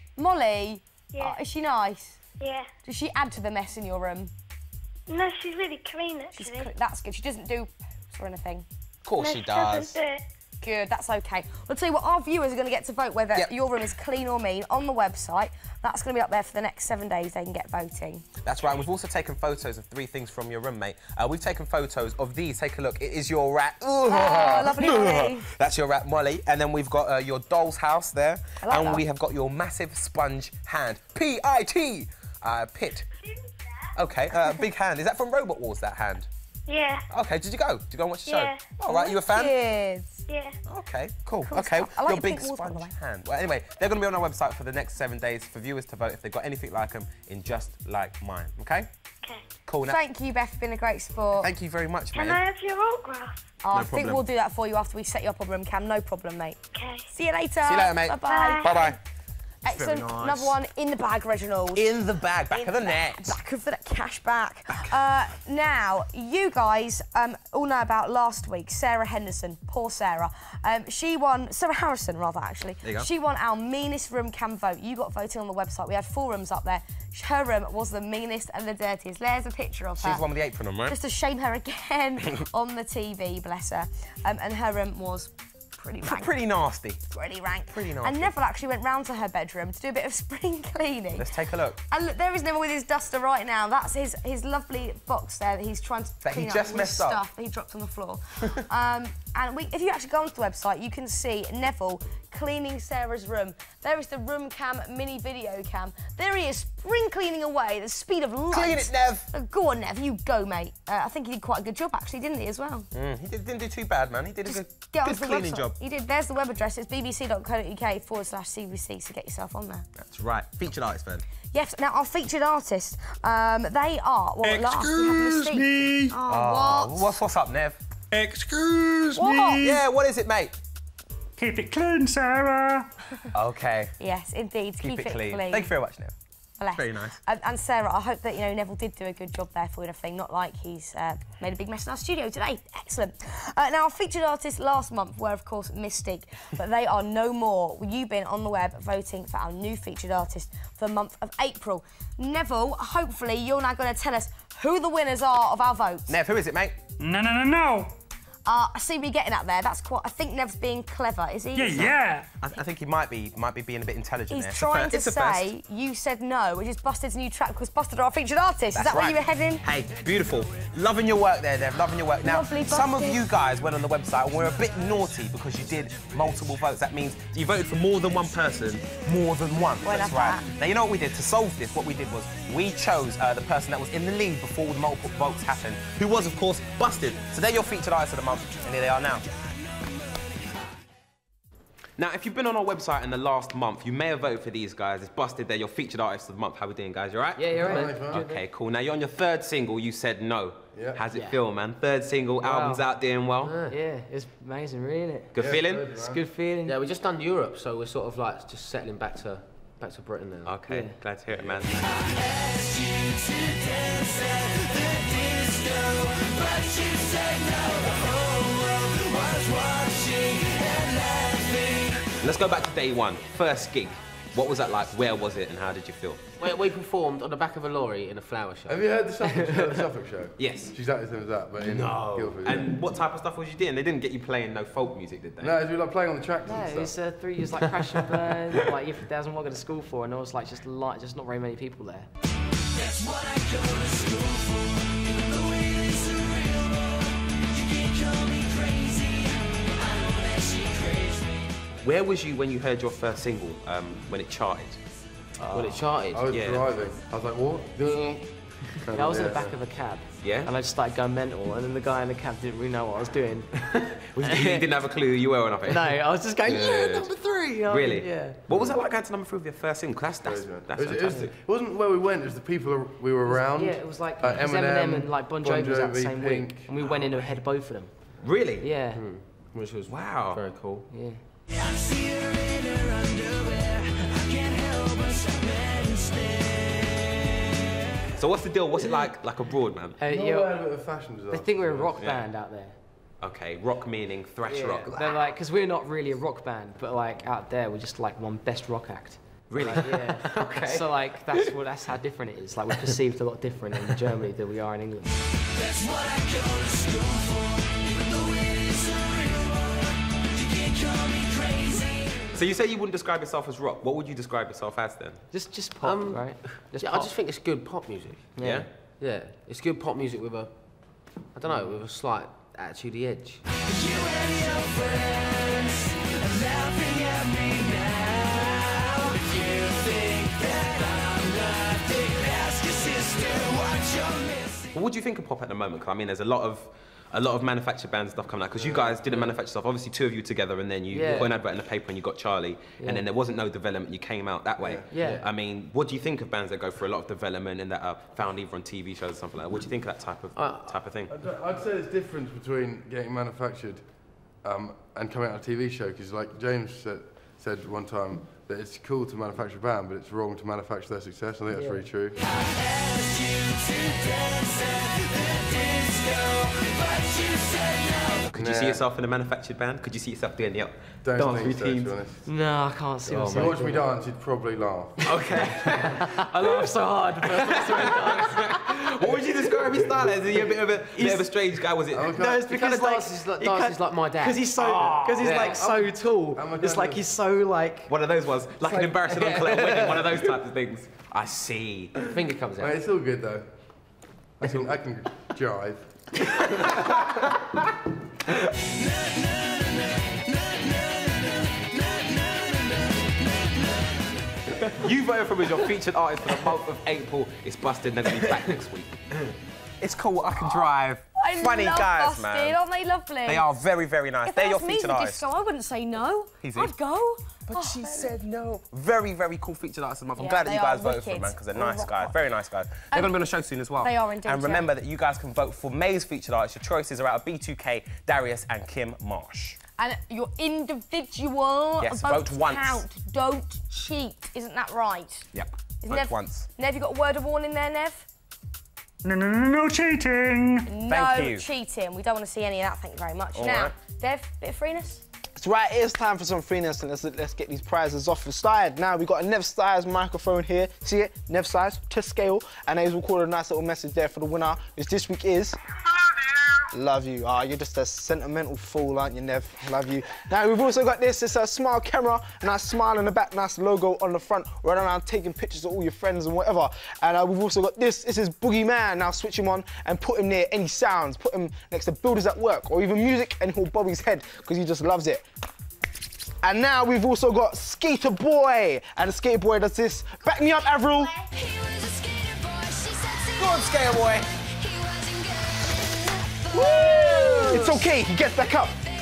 Molly? Yeah. Oh, is she nice? Yeah. Does she add to the mess in your room? No, she's really clean, She's actually. cl- that's good. She doesn't do or anything. Of course no, she she does. doesn't do it. Good, that's okay. I'll tell you what, our viewers are going to get to vote whether Yep. your room is clean or mean on the website. That's going to be up there for the next seven days. They can get voting. That's right. We've also taken photos of three things from your room, mate. Uh, we've taken photos of these. Take a look. It is your rat. Oh, lovely Molly. That's your rat, Molly. And then we've got uh, your doll's house there. I like and that. we have got your massive sponge hand. P I T. Uh, pit. Okay, uh, big hand. Is that from Robot Wars, that hand? Yeah. Okay, did you go? Did you go and watch the Yeah. show? All right, you a fan? Kids. Yeah. Okay, cool. Cool okay, stuff. I like your your big pink walls, by the sponge way. hand. Well, anyway, they're going to be on our website for the next seven days for viewers to vote if they've got anything like them in Just Like Mine, okay? Okay. Cool. Now, Thank you, Beth. You've been a great sport. thank you very much, Can mate. I have your autograph? Oh, I No think problem. we'll do that for you after we set you up on room cam. No problem, mate. Okay. See you later. See you later, mate. Bye-bye. Bye-bye. Excellent. Very nice. Another one in the bag, Reginald. In the bag, back of the net. Back of the cash back. Uh, now, you guys um, all know about last week, Sarah Henderson. Poor Sarah. Um, she won, Sarah Harrison, rather, actually. There you go. She won our meanest room cam vote. You got voting on the website. We had four rooms up there. Her room was the meanest and the dirtiest. There's a picture of her. She's the one with the apron on, right? Just to shame her again on the T V, bless her. Um, and her room was pretty rank. Pretty nasty. Pretty rank. Pretty nasty. And Neville actually went round to her bedroom to do a bit of spring cleaning. Let's take a look. And look, there is Neville with his duster right now. That's his his lovely box there that he's trying to That he clean up just all the messed up. stuff that he dropped on the floor. um, and we, if you actually go onto the website, you can see Neville cleaning Sarah's room. There is the room cam mini video cam. There he is, spring cleaning away at the speed of light. Clean it, Nev. Uh, go on, Nev, you go, mate. Uh, I think he did quite a good job, actually, didn't he, as well? Mm, he did, didn't do too bad, man. He did a good, Get good onto the cleaning website. job. He did. There's the web address. It's bbc.co.uk forward slash CBBC, so get yourself on there. That's right. Featured artist, then. Yes, now our featured artists, um, they are, well, at last we have Excuse Mystique. me. Oh, what? What's, what's up, Nev? Excuse What? me. Yeah, what is it, mate? Keep it clean, Sarah. Okay. Yes, indeed, Keep, keep, it clean. clean. Thank you very much, Nev. Bless. Very nice. And, and Sarah, I hope that, you know, Neville did do a good job there for you and everything, not like he's uh, made a big mess in our studio today. Excellent. Uh, now, our featured artists last month were, of course, Mystique, but they are no more. You've been on the web voting for our new featured artist for the month of April. Neville, hopefully you're now going to tell us who the winners are of our votes. Nev, who is it, mate? No, no, no, no. Uh, I see what you're getting at there. That's quite... I think Nev's being clever, is he? Yeah, yeah. I, I think he might be might be being a bit intelligent He's there. It's a trying fir- to it's a say you said no, which is Busted's new track because Busted are our featured artist. That's is that where right. you were heading? Hey, beautiful. Loving your work there, Dev. Loving your work. Now, Lovely, some of Busted. you guys went on the website and were a bit naughty because you did multiple votes. That means you voted for more than one person, more than once. Well, That's that's right. that. Now, you know what we did? To solve this, what we did was we chose uh, the person that was in the lead before the multiple votes happened, who was, of course, Busted. So they're your featured artists of the month, and here they are now. Now, if you've been on our website in the last month, you may have voted for these guys. It's Busted, they're your featured artists of the month. How we doing, guys? You all right? Yeah, you're right. Okay, cool. Now, you're on your third single. You said no. Yeah. How's it Yeah. feel, man? Third single, Wow. album's out, doing well. Yeah, it's amazing, really. Good yeah, feeling? It's a good feeling. Yeah, we just done Europe, so we're sort of like just settling back to back to Britain now. Okay, Yeah. glad to hear it, man. Let's go back to day one. First gig. What was that like? Where was it and how did you feel? We, we performed on the back of a lorry in a flower show. Have you heard the Suffolk, the Suffolk show? Yes. She's exactly the same as that, but in No. Guildford. Yeah. And what type of stuff was you doing? They didn't get you playing no folk music, did they? No, it was like playing on the tracks No, and stuff. it's uh, three years like crash and burn, like if there wasn't what I go to school for, and there was like just like just not very many people there. That's what I go to school for. Even though it is surreal, you can't call me crazy. I know that she crazy. Where was you when you heard your first single, um, when it charted? When it charted? I was Yeah. driving. I was like, what? Yeah, I was in the back of a cab, Yeah. And I just started going mental, and then the guy in the cab didn't really know what I was doing. He didn't have a clue who you were or nothing? No, I was just going, yeah, Good. number three. I Really? mean, yeah. What was that like going to number three with your first single? 'Cause that's, that's, that's it, was, it, was, fantastic. it wasn't where we went, it was the people we were around. Yeah, it was like uh, it was Eminem and like Bon Jovi was at the same Pink. week, and we went in ahead of both of them. Really? Yeah. Hmm. Which was wow. very cool. Yeah. I see her in her underwear. I can't help but stop and stare. So what's the deal? What's it like, like abroad, man? Uh, Not yeah, bad bit of fashion design. they think we're a rock Yeah. band out there. Okay, rock meaning thrash Yeah, rock. they're like, because we're not really a rock band, but like out there, we're just like one best rock act. Really? Like, yeah. Okay. So like, that's what that's how different it is. Like we're perceived a lot different in Germany than we are in England. That's what I go to school for. Even though it is a real war, you can't call me crazy. So you say you wouldn't describe yourself as rock. What would you describe yourself as then? Just just pop, Um, right? Just yeah, pop. I just think it's good pop music. Yeah? Yeah, it's good pop music with a, I don't know, with a slight attitude edge. You and your friends are laughing at me now. If you think that I'm nothing, ask your sister what you're missing. Well, what do you think of pop at the moment? 'Cause I mean, there's a lot of a lot of manufactured bands stuff coming out. Because you guys didn't manufacture stuff. Obviously, two of you together, and then you Yeah. put an advert in the paper and you got Charlie, Yeah. and then there wasn't no development. You came out that way. Yeah. Yeah. I mean, what do you think of bands that go through a lot of development and that are found either on T V shows or something like that? What do you think of that type of Uh, type of thing? I'd, I'd say there's a difference between getting manufactured um, and coming out on a T V show, because like James said, said one time that it's cool to manufacture a band, but it's wrong to manufacture their success. I think that's Yeah. really true. Asked you to dance at the disco, but you said no. Could you see Nah. yourself in a manufactured band? Could you see yourself doing the up Don't dance think so, to be routines? honest. No, I can't see Oh, myself. if you watch me doing dance, you'd probably laugh. Okay. I laugh so hard. But I What would you describe his style as? Is he a bit of a, bit of a strange guy? Was it? Okay. No, it's He because kinda like, dances like- he dances ca- like my dad. Because he's so, Ah, because he's yeah. like so tall. How am I It's doing like this? he's so like. One of those ones, like an embarrassing uncle at a wedding, one of those types of things. I see. Finger comes Mate, out. it's all good though. I can, I can jive. You voted for him as your featured artist for the month of April. It's Busted, and they're going to be back next week. It's cool, I can drive. I Funny love guys, Busted. man. Aren't they lovely? They are very, very nice. If They're they your asked me featured for artists. disco, I wouldn't say no. Easy. I'd go. But Oh, she they- said no. Very, very cool featured artists of the month. I'm Yeah, glad that they you guys are voted for them, wicked. man, because they're All nice rock guys. on. Very nice guys. They're going to be on the show soon as well. They are indeed, And yeah. remember that you guys can vote for May's featured artists. Your choices are out of B two K, Darius, and Kim Marsh. And your individual Yes, votes vote once. count. Don't cheat. Isn't that right? Yep. Is Vote Nev, once. Nev, you got a word of warning there, Nev? No, no, no, no cheating. No you. cheating. We don't want to see any of that, thank you very much. All now, right. Dev, bit of freeness? That's right, it is time for some freeness, and let's, let's get these prizes off the side. Now, we've got a Nev size microphone here. See it? Nev size to scale. And he's recorded a nice little message there for the winner, which this week is... Love you. Ah, you're just a sentimental fool, aren't you, Nev? Love you. Now, we've also got this. It's a smile camera, nice smile in the back, nice logo on the front. Running around taking pictures of all your friends and whatever. And uh, we've also got this. This is Boogie Man. Now, switch him on and put him near any sounds. Put him next to builders at work or even music, and he'll bob his head because he just loves it. And now we've also got Skater Boy. And the Skater Boy does this. Back me up, Avril. Go on, Skater Boy. Woo! It's okay, he gets back up.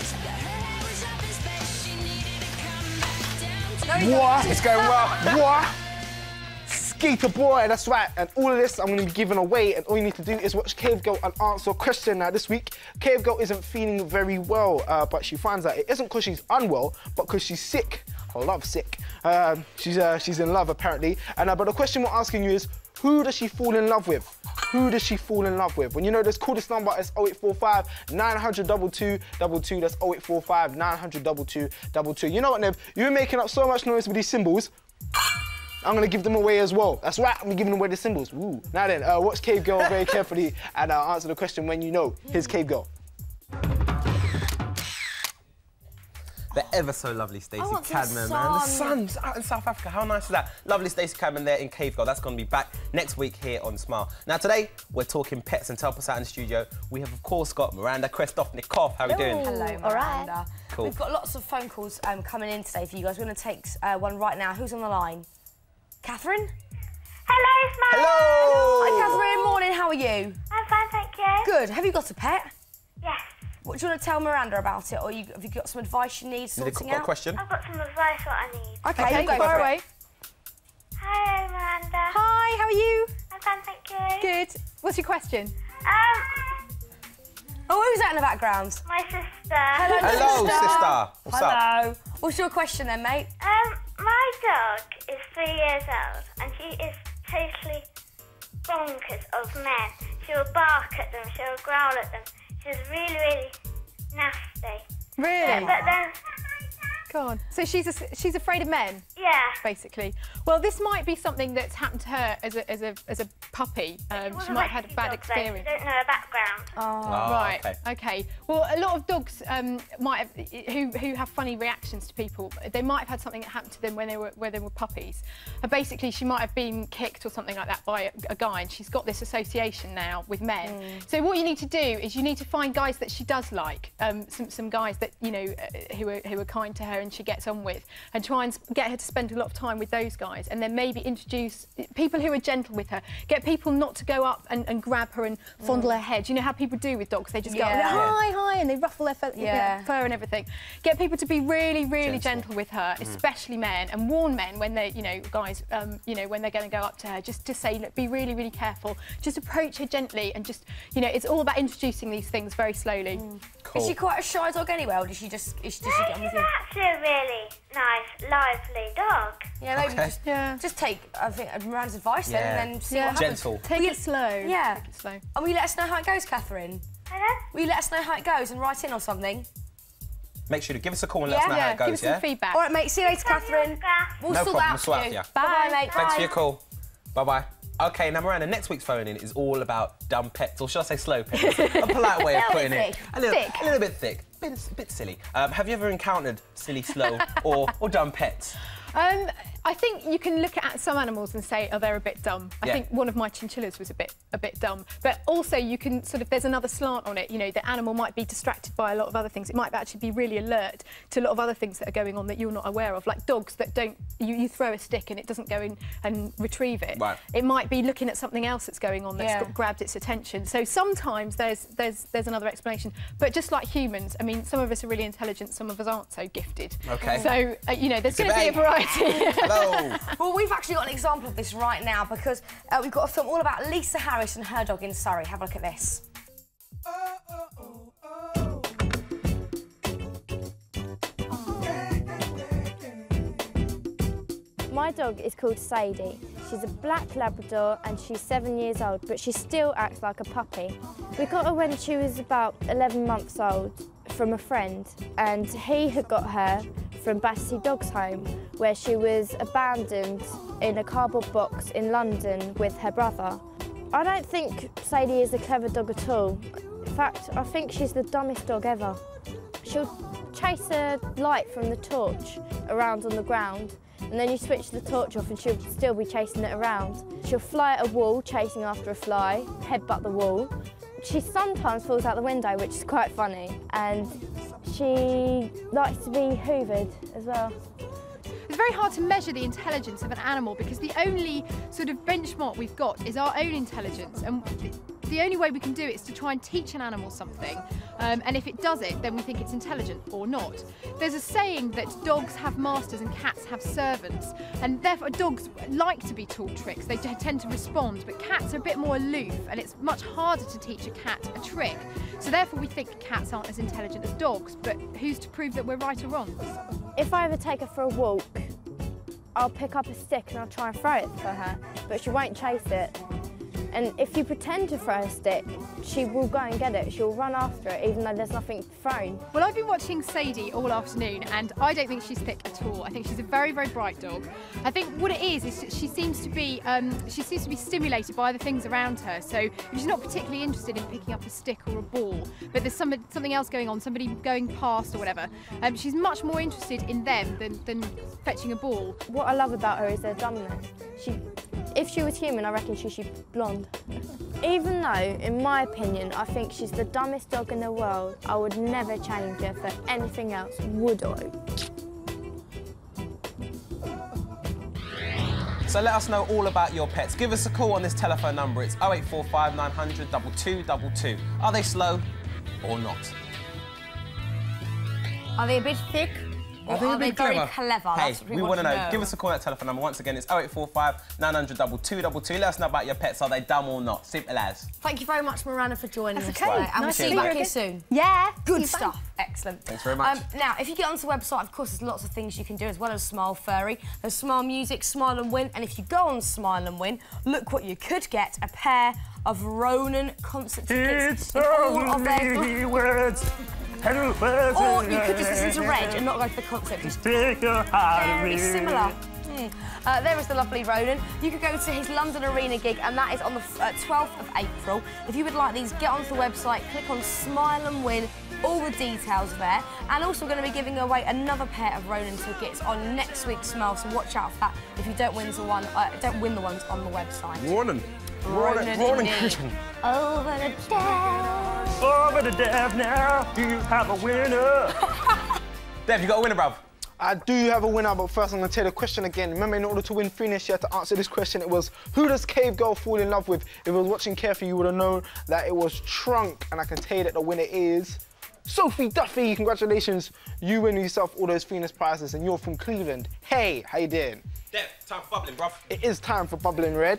What? It's going well. What? Skater Boy, that's right. And all of this I'm going to be giving away, and all you need to do is watch Cave Girl and answer a question. Now, this week, Cave Girl isn't feeling very well, uh, but she finds out it isn't because she's unwell, but because she's sick. I love sick. Um, she's, uh, she's in love, apparently. And, uh, but the question we're asking you is, who does she fall in love with? Who does she fall in love with? When you know this, call this number. It's oh eight four five, nine hundred, two two two two. That's oh eight four five, nine hundred, two two two two. You know what, Nev? You're making up so much noise with these symbols. I'm gonna give them away as well. That's right, I'm giving away the symbols. Ooh. Now then, uh, watch Cave Girl very carefully and uh, answer the question when you know. Here's Cave Girl. The ever so lovely Stacey I want some Cadman, man. The sun. sun's out in South Africa. How nice is that? Lovely Stacey Cadman there in Cave Girl. That's going to be back next week here on Smile. Now, today, we're talking pets, and to help us out in the studio, we have, of course, got Miranda Krestovnikoff. How are we doing? Hello, Miranda. Cool. We've got lots of phone calls um, coming in today for you guys. We're going to take uh, one right now. Who's on the line? Catherine? Hello, Smile. Hello. Hi, Catherine. Morning. How are you? I'm fine, thank you. Good. Have you got a pet? Yes. What, do you want to tell Miranda about it, or you, have you got some advice you need sorting got a out? question? I've got some advice what I need. Okay, Okay, you go fire for away. it. Hi, Miranda. Hi, how are you? I'm fine, thank you. Good. What's your question? Um, Oh, who's that in the background? my sister. Hello, Hello, sister. sister. What's up? Hello. What's your question then, mate? Um, my dog is three years old and she is totally bonkers of men. She'll bark at them, she'll growl at them. She's really, really nasty. Really? But then, Go on. So she's a, she's afraid of men. yeah. Basically. Well, this might be something that's happened to her as a as a as a puppy. Um, she might have had a bad experience. I don't know her background. Oh, Oh, right. okay. Okay. Well, a lot of dogs um, might have, who who have funny reactions to people. They might have had something that happened to them when they were when they were puppies. And basically, she might have been kicked or something like that by a, a guy, and she's got this association now with men. Mm. So what you need to do is you need to find guys that she does like, um, some some guys that you know uh, who are who are kind to her and she gets on with, and try and get her to spend a lot of time with those guys, and then maybe introduce people who are gentle with her. Get people not to go up and, and grab her and fondle Mm. her head. You know how people do with dogs? They just Yeah. go hi, hi, and they ruffle their fur, Yeah. fur and everything. Get people to be really, really Gentle. gentle, with her, Mm. especially men, and warn men when they, you know, guys, um, you know, when they're going to go up to her, just to say, look, be really, really careful. Just approach her gently, and just, you know, it's all about introducing these things very slowly. Cool. Is she quite a shy dog anyway, or does she just, is, does she get on with She's you? actually a really nice, lively dog. Yeah, maybe Okay. just, yeah. just take, I think, Miranda's advice then, Yeah. and then see Yeah. what happens. Gentle. Take Will it you- slow. Yeah. Take it slow. And will you let us know how it goes, Catherine? Hello? Will you let us know how it goes and write in or something? Make sure to give us a call and let us know how it goes, give us yeah? some feedback. All right, mate, see you later, Catherine. We'll No sort problem, that we'll out sort for out you. for you. Bye, mate. Thanks Bye. for your call. Bye-bye. OK, now, Miranda, next week's phone-in is all about dumb pets, or shall I say slow pets? A polite way of Little putting bit it. thick. A little, Thick. a little bit thick. A bit, bit silly. Um, have you ever encountered silly, slow, or, or dumb pets? Um, I think you can look at some animals and say, oh, they're a bit dumb. I Yeah. think one of my chinchillas was a bit a bit dumb. But also you can sort of, there's another slant on it. You know, the animal might be distracted by a lot of other things. It might actually be really alert to a lot of other things that are going on that you're not aware of. Like dogs that don't, you, you throw a stick and it doesn't go in and retrieve it. Right. It might be looking at something else that's going on that's Yeah. got, grabbed its attention. So sometimes there's, there's, there's another explanation. But just like humans, I mean, some of us are really intelligent, some of us aren't so gifted. OK. So, uh, you know, there's going to be a Debate. variety. Hello. Well, we've actually got an example of this right now because uh, we've got a film all about Lisa Harris and her dog in Surrey. Have a look at this. My dog is called Sadie. She's a black Labrador and she's seven years old, but she still acts like a puppy. We got her when she was about eleven months old from a friend, and he had got her from Battersea Dogs Home, where she was abandoned in a cardboard box in London with her brother. I don't think Sadie is a clever dog at all. In fact, I think she's the dumbest dog ever. She'll chase a light from the torch around on the ground, and then you switch the torch off and she'll still be chasing it around. She'll fly at a wall, chasing after a fly, headbutt the wall. She sometimes falls out the window, which is quite funny, and she likes to be hoovered as well. It's very hard to measure the intelligence of an animal because the only sort of benchmark we've got is our own intelligence, and the only way we can do it is to try and teach an animal something, um, and if it does it, then we think it's intelligent or not. There's a saying that dogs have masters and cats have servants, and therefore dogs like to be taught tricks. They tend to respond, but cats are a bit more aloof, and it's much harder to teach a cat a trick. So therefore we think cats aren't as intelligent as dogs, but who's to prove that we're right or wrong? If I ever take her for a walk, I'll pick up a stick and I'll try and throw it for her, but she won't chase it. And if you pretend to throw a stick, she will go and get it. She'll run after it, even though there's nothing thrown. Well, I've been watching Sadie all afternoon, and I don't think she's thick at all. I think she's a very, very bright dog. I think what it is is that she seems to be um, she seems to be stimulated by the things around her. So if she's not particularly interested in picking up a stick or a ball, but there's some, something else going on, somebody going past or whatever, um, she's much more interested in them than, than fetching a ball. What I love about her is her dumbness. She, if she was human, I reckon she should be blonde. Even though, in my opinion, I think she's the dumbest dog in the world, I would never change her for anything else, would I? So let us know all about your pets. Give us a call on this telephone number. It's oh eight four five, nine hundred, two two two two. Are they slow or not? Are they a bit thick? Or Are they, are they very clever? clever? Hey, That's what we want want to know. know. Give us a call at that telephone number. Once again, it's oh eight four five, nine hundred, two two two two. Let us know about your pets. Are they dumb or not? Simple as. Thank you very much, Miranda, for joining That's us okay. today. And we'll Nice see to you see back you here again. soon. Yeah. Good stuff. Excellent. Thanks very much. Um, now, if you get onto the website, of course, there's lots of things you can do, as well as Smile Furry. There's Smile Music, Smile and Win. And if you go on Smile and Win, look what you could get, a pair of Ronan concert tickets. It's in all of their only words. Hello, words. Or you could just listen to Reg and not go to the concert. Just take your heart very away. similar. Mm. Uh, there is the lovely Ronan. You could go to his London Arena gig, and that is on the uh, twelfth of April. If you would like these, get onto the website, click on Smile and Win, all the details there. And also going to be giving away another pair of Ronan tickets on next week's Smile, so watch out for that if you don't win the one, uh, don't win the ones on the website. Ronan. Ronan, Ronan. Over the Dev. Over the Dev now. Do you have a winner? Dev, you got a winner, bruv? I do have a winner, but first I'm going to tell you the question again. Remember, in order to win Fearne, you had to answer this question. It was, who does Cave Girl fall in love with? If you was watching carefully, you would have known that it was Trunk. And I can tell you that the winner is Sophie Duffy. Congratulations. You win yourself all those Fearne prizes, and you're from Cleveland. Hey, how you doing? Dev, time for bubbling, bruv. It is time for bubbling, Reg.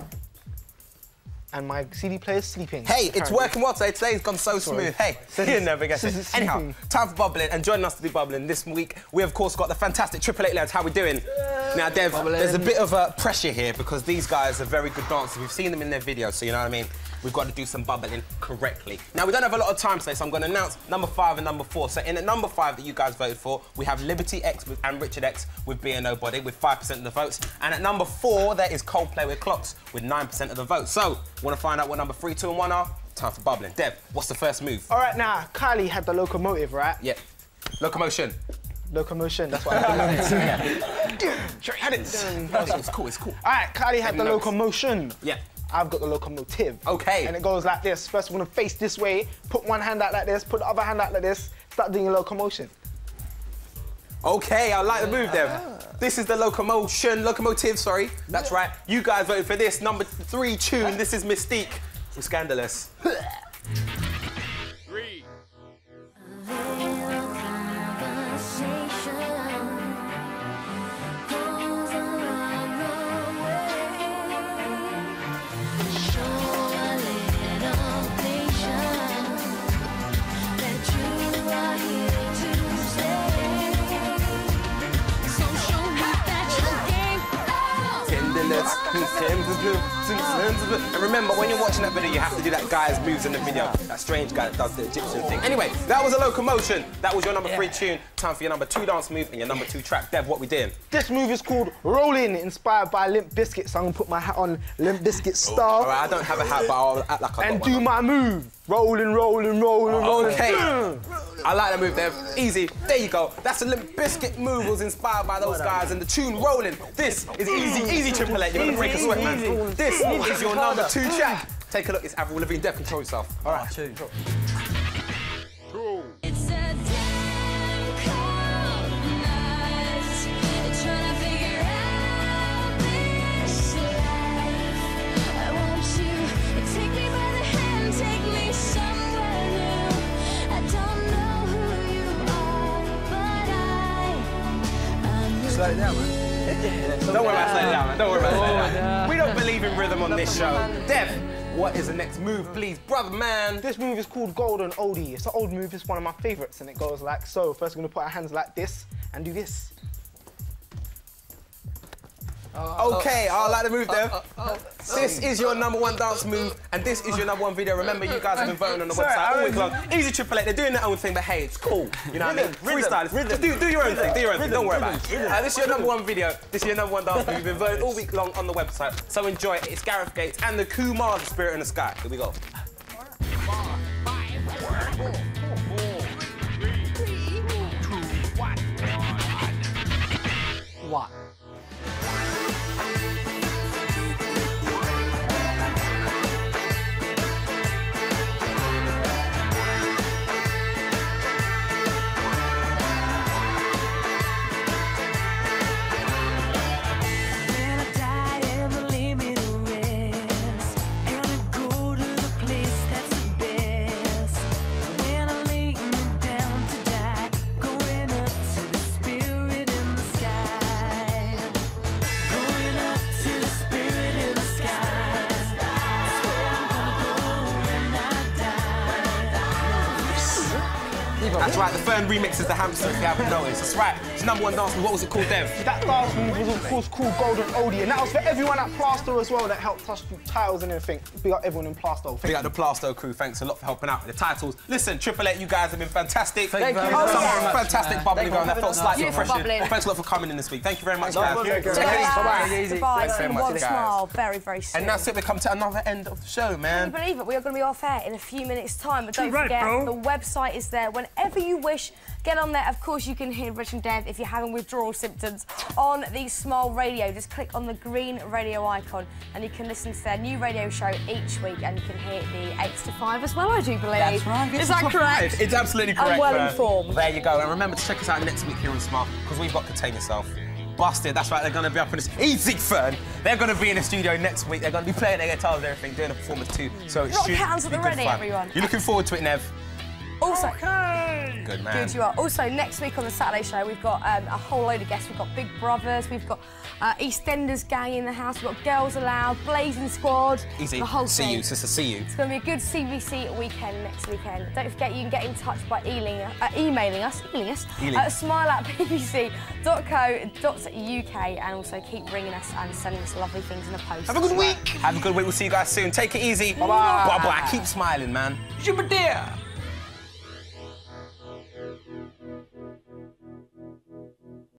And my C D player's sleeping. Hey, it's apparently. working well today. Today's gone so Sorry. smooth. Hey, Says you it's- never guess says it. it's Anyhow, sleeping. time for bubbling, and joining us to do bubbling this week, we of course got the fantastic Triple Eight lads. How we doing? Now, Dev, Bubbling. there's a bit of uh, pressure here because these guys are very good dancers. We've seen them in their videos, so you know what I mean? We've got to do some bubbling correctly. Now, we don't have a lot of time today, so I'm going to announce number five and number four. So in at number five that you guys voted for, we have Liberty X with, and Richard X with Be a Nobody with five percent of the votes. And at number four, there is Coldplay with Clocks with nine percent of the votes. So, want to find out what number three, two, and one are? Time for bubbling. Dev, what's the first move? All right, now, Kylie had the locomotive, right? Yeah. Locomotion. Locomotion, that's what I Sure, had it. It's cool, it's cool. All right, Kylie had Taking the notes. locomotion. Yeah. I've got the locomotive. Okay. And it goes like this. First, we're gonna face this way, put one hand out like this, put the other hand out like this, start doing your locomotion. Okay, I like the move, Dev. This is the locomotion, locomotive, sorry. That's right. You guys voted for this. Number three tune, this is Mystique with Scandalous. Three. And remember, when you're watching that video, you have to do that guy's moves in the video. That strange guy that does the Egyptian thing. Anyway, that was a locomotion. That was your number three tune. Time for your number two dance move and your number two track. Dev, what we doing? This move is called Rolling, inspired by Limp Bizkit. So I'm gonna put my hat on Limp Bizkit style. All right, I don't have a hat, but I'll act like I And got do one. my move. Rolling, rolling, rolling, rolling. Okay. I like that move, Dev. Easy. There you go. That's a Limp Bizkit move. Was inspired by those guys and the tune Rolling. This is easy, easy Triple Eight. You're gonna break a sweat, man. This is your number two track. Take a look. It's Avril Lavigne. Dev, control yourself. All right. Two. It's a damn cold night. Trying to figure out this life. I want you to take me by the hand, take me somewhere new. I don't know who you are, but I. Slow it down, man. Don't worry about slowing down, man. Don't worry about slowing down. We don't believe in rhythm on this show. Dev, what is the next move, please, brother man? This move is called Golden Oldie. It's an old move, it's one of my favorites, and it goes like so. First, we're gonna put our hands like this and do this. Okay, I like the move, Dev. This is your number one dance move, and this is your number one video. Remember, you guys have been voting on the Sorry, website all I week long. Easy Triple Eight, they're doing their own thing, but hey, it's cool. You know what I mean? Freestyle. Just do, do your own thing, do your own thing, don't worry about it. Uh, this is your number one video, this is your number one dance move. You've been voted all week long on the website, so enjoy it. It's Gareth Gates and the Kumar, the Spirit in the Sky. Here we go. What? When I die, That's right, the Fearne remix is the hamster, if you haven't noticed. That's right. It's number one dance move. What was it called, Dev? That dance move was, of course, called Golden Oldie, and that was for everyone at Plasto as well that helped touch the titles and everything. Big up everyone in Plasto. Big up the Plasto crew. Thanks a lot for helping out with the titles. Listen, Triple Eight, you guys have been fantastic. Thank, Thank you. Some Oh, yeah. fantastic bubbling going. That felt slightly Beautiful refreshing. bubbling. Thanks a lot for coming in this week. Thank you very much, guys. Goodbye. Goodbye. See you one smile very, very soon. And that's it. We come to another end of the show, man. Can you believe it? We are going to be off air in a few minutes' time, but don't right, forget, bro. the website is there whenever you wish. Get on there. Of course, you can hear Reggie and Dev if you're having withdrawal symptoms on the Smile Radio. Just click on the green radio icon and you can listen to their new radio show each week, and you can hear the eight to five as well, I do believe. That's right. Is It's that top correct? five. It's absolutely correct. I'm well Fearne. informed. There you go. And remember to check us out next week here on Smart, because we've got Contain Yourself. Busted, that's right, they're going to be up in this. Easy, Fearne. They're going to be in the studio next week. They're going to be playing their guitars and everything, doing a performance too. So it Rock should hands at be the good ready, fun. everyone. You looking forward to it, Nev? Also, Good man. Good you are. Also, next week on the Saturday show, we've got um, a whole load of guests. We've got Big Brothers, we've got uh, EastEnders gang in the house, we've got Girls Aloud, Blazing Squad. Easy. The whole see thing. you, sister, see you. It's going to be a good C B B C weekend next weekend. Don't forget, you can get in touch by emailing, uh, emailing us, emailing us Ealing. at smile at b b c dot co dot u k, and also keep ringing us and sending us lovely things in the post. Have a good week. Have a good week. We'll see you guys soon. Take it easy. Bye-bye. Bye-bye. Keep smiling, man. Super dear.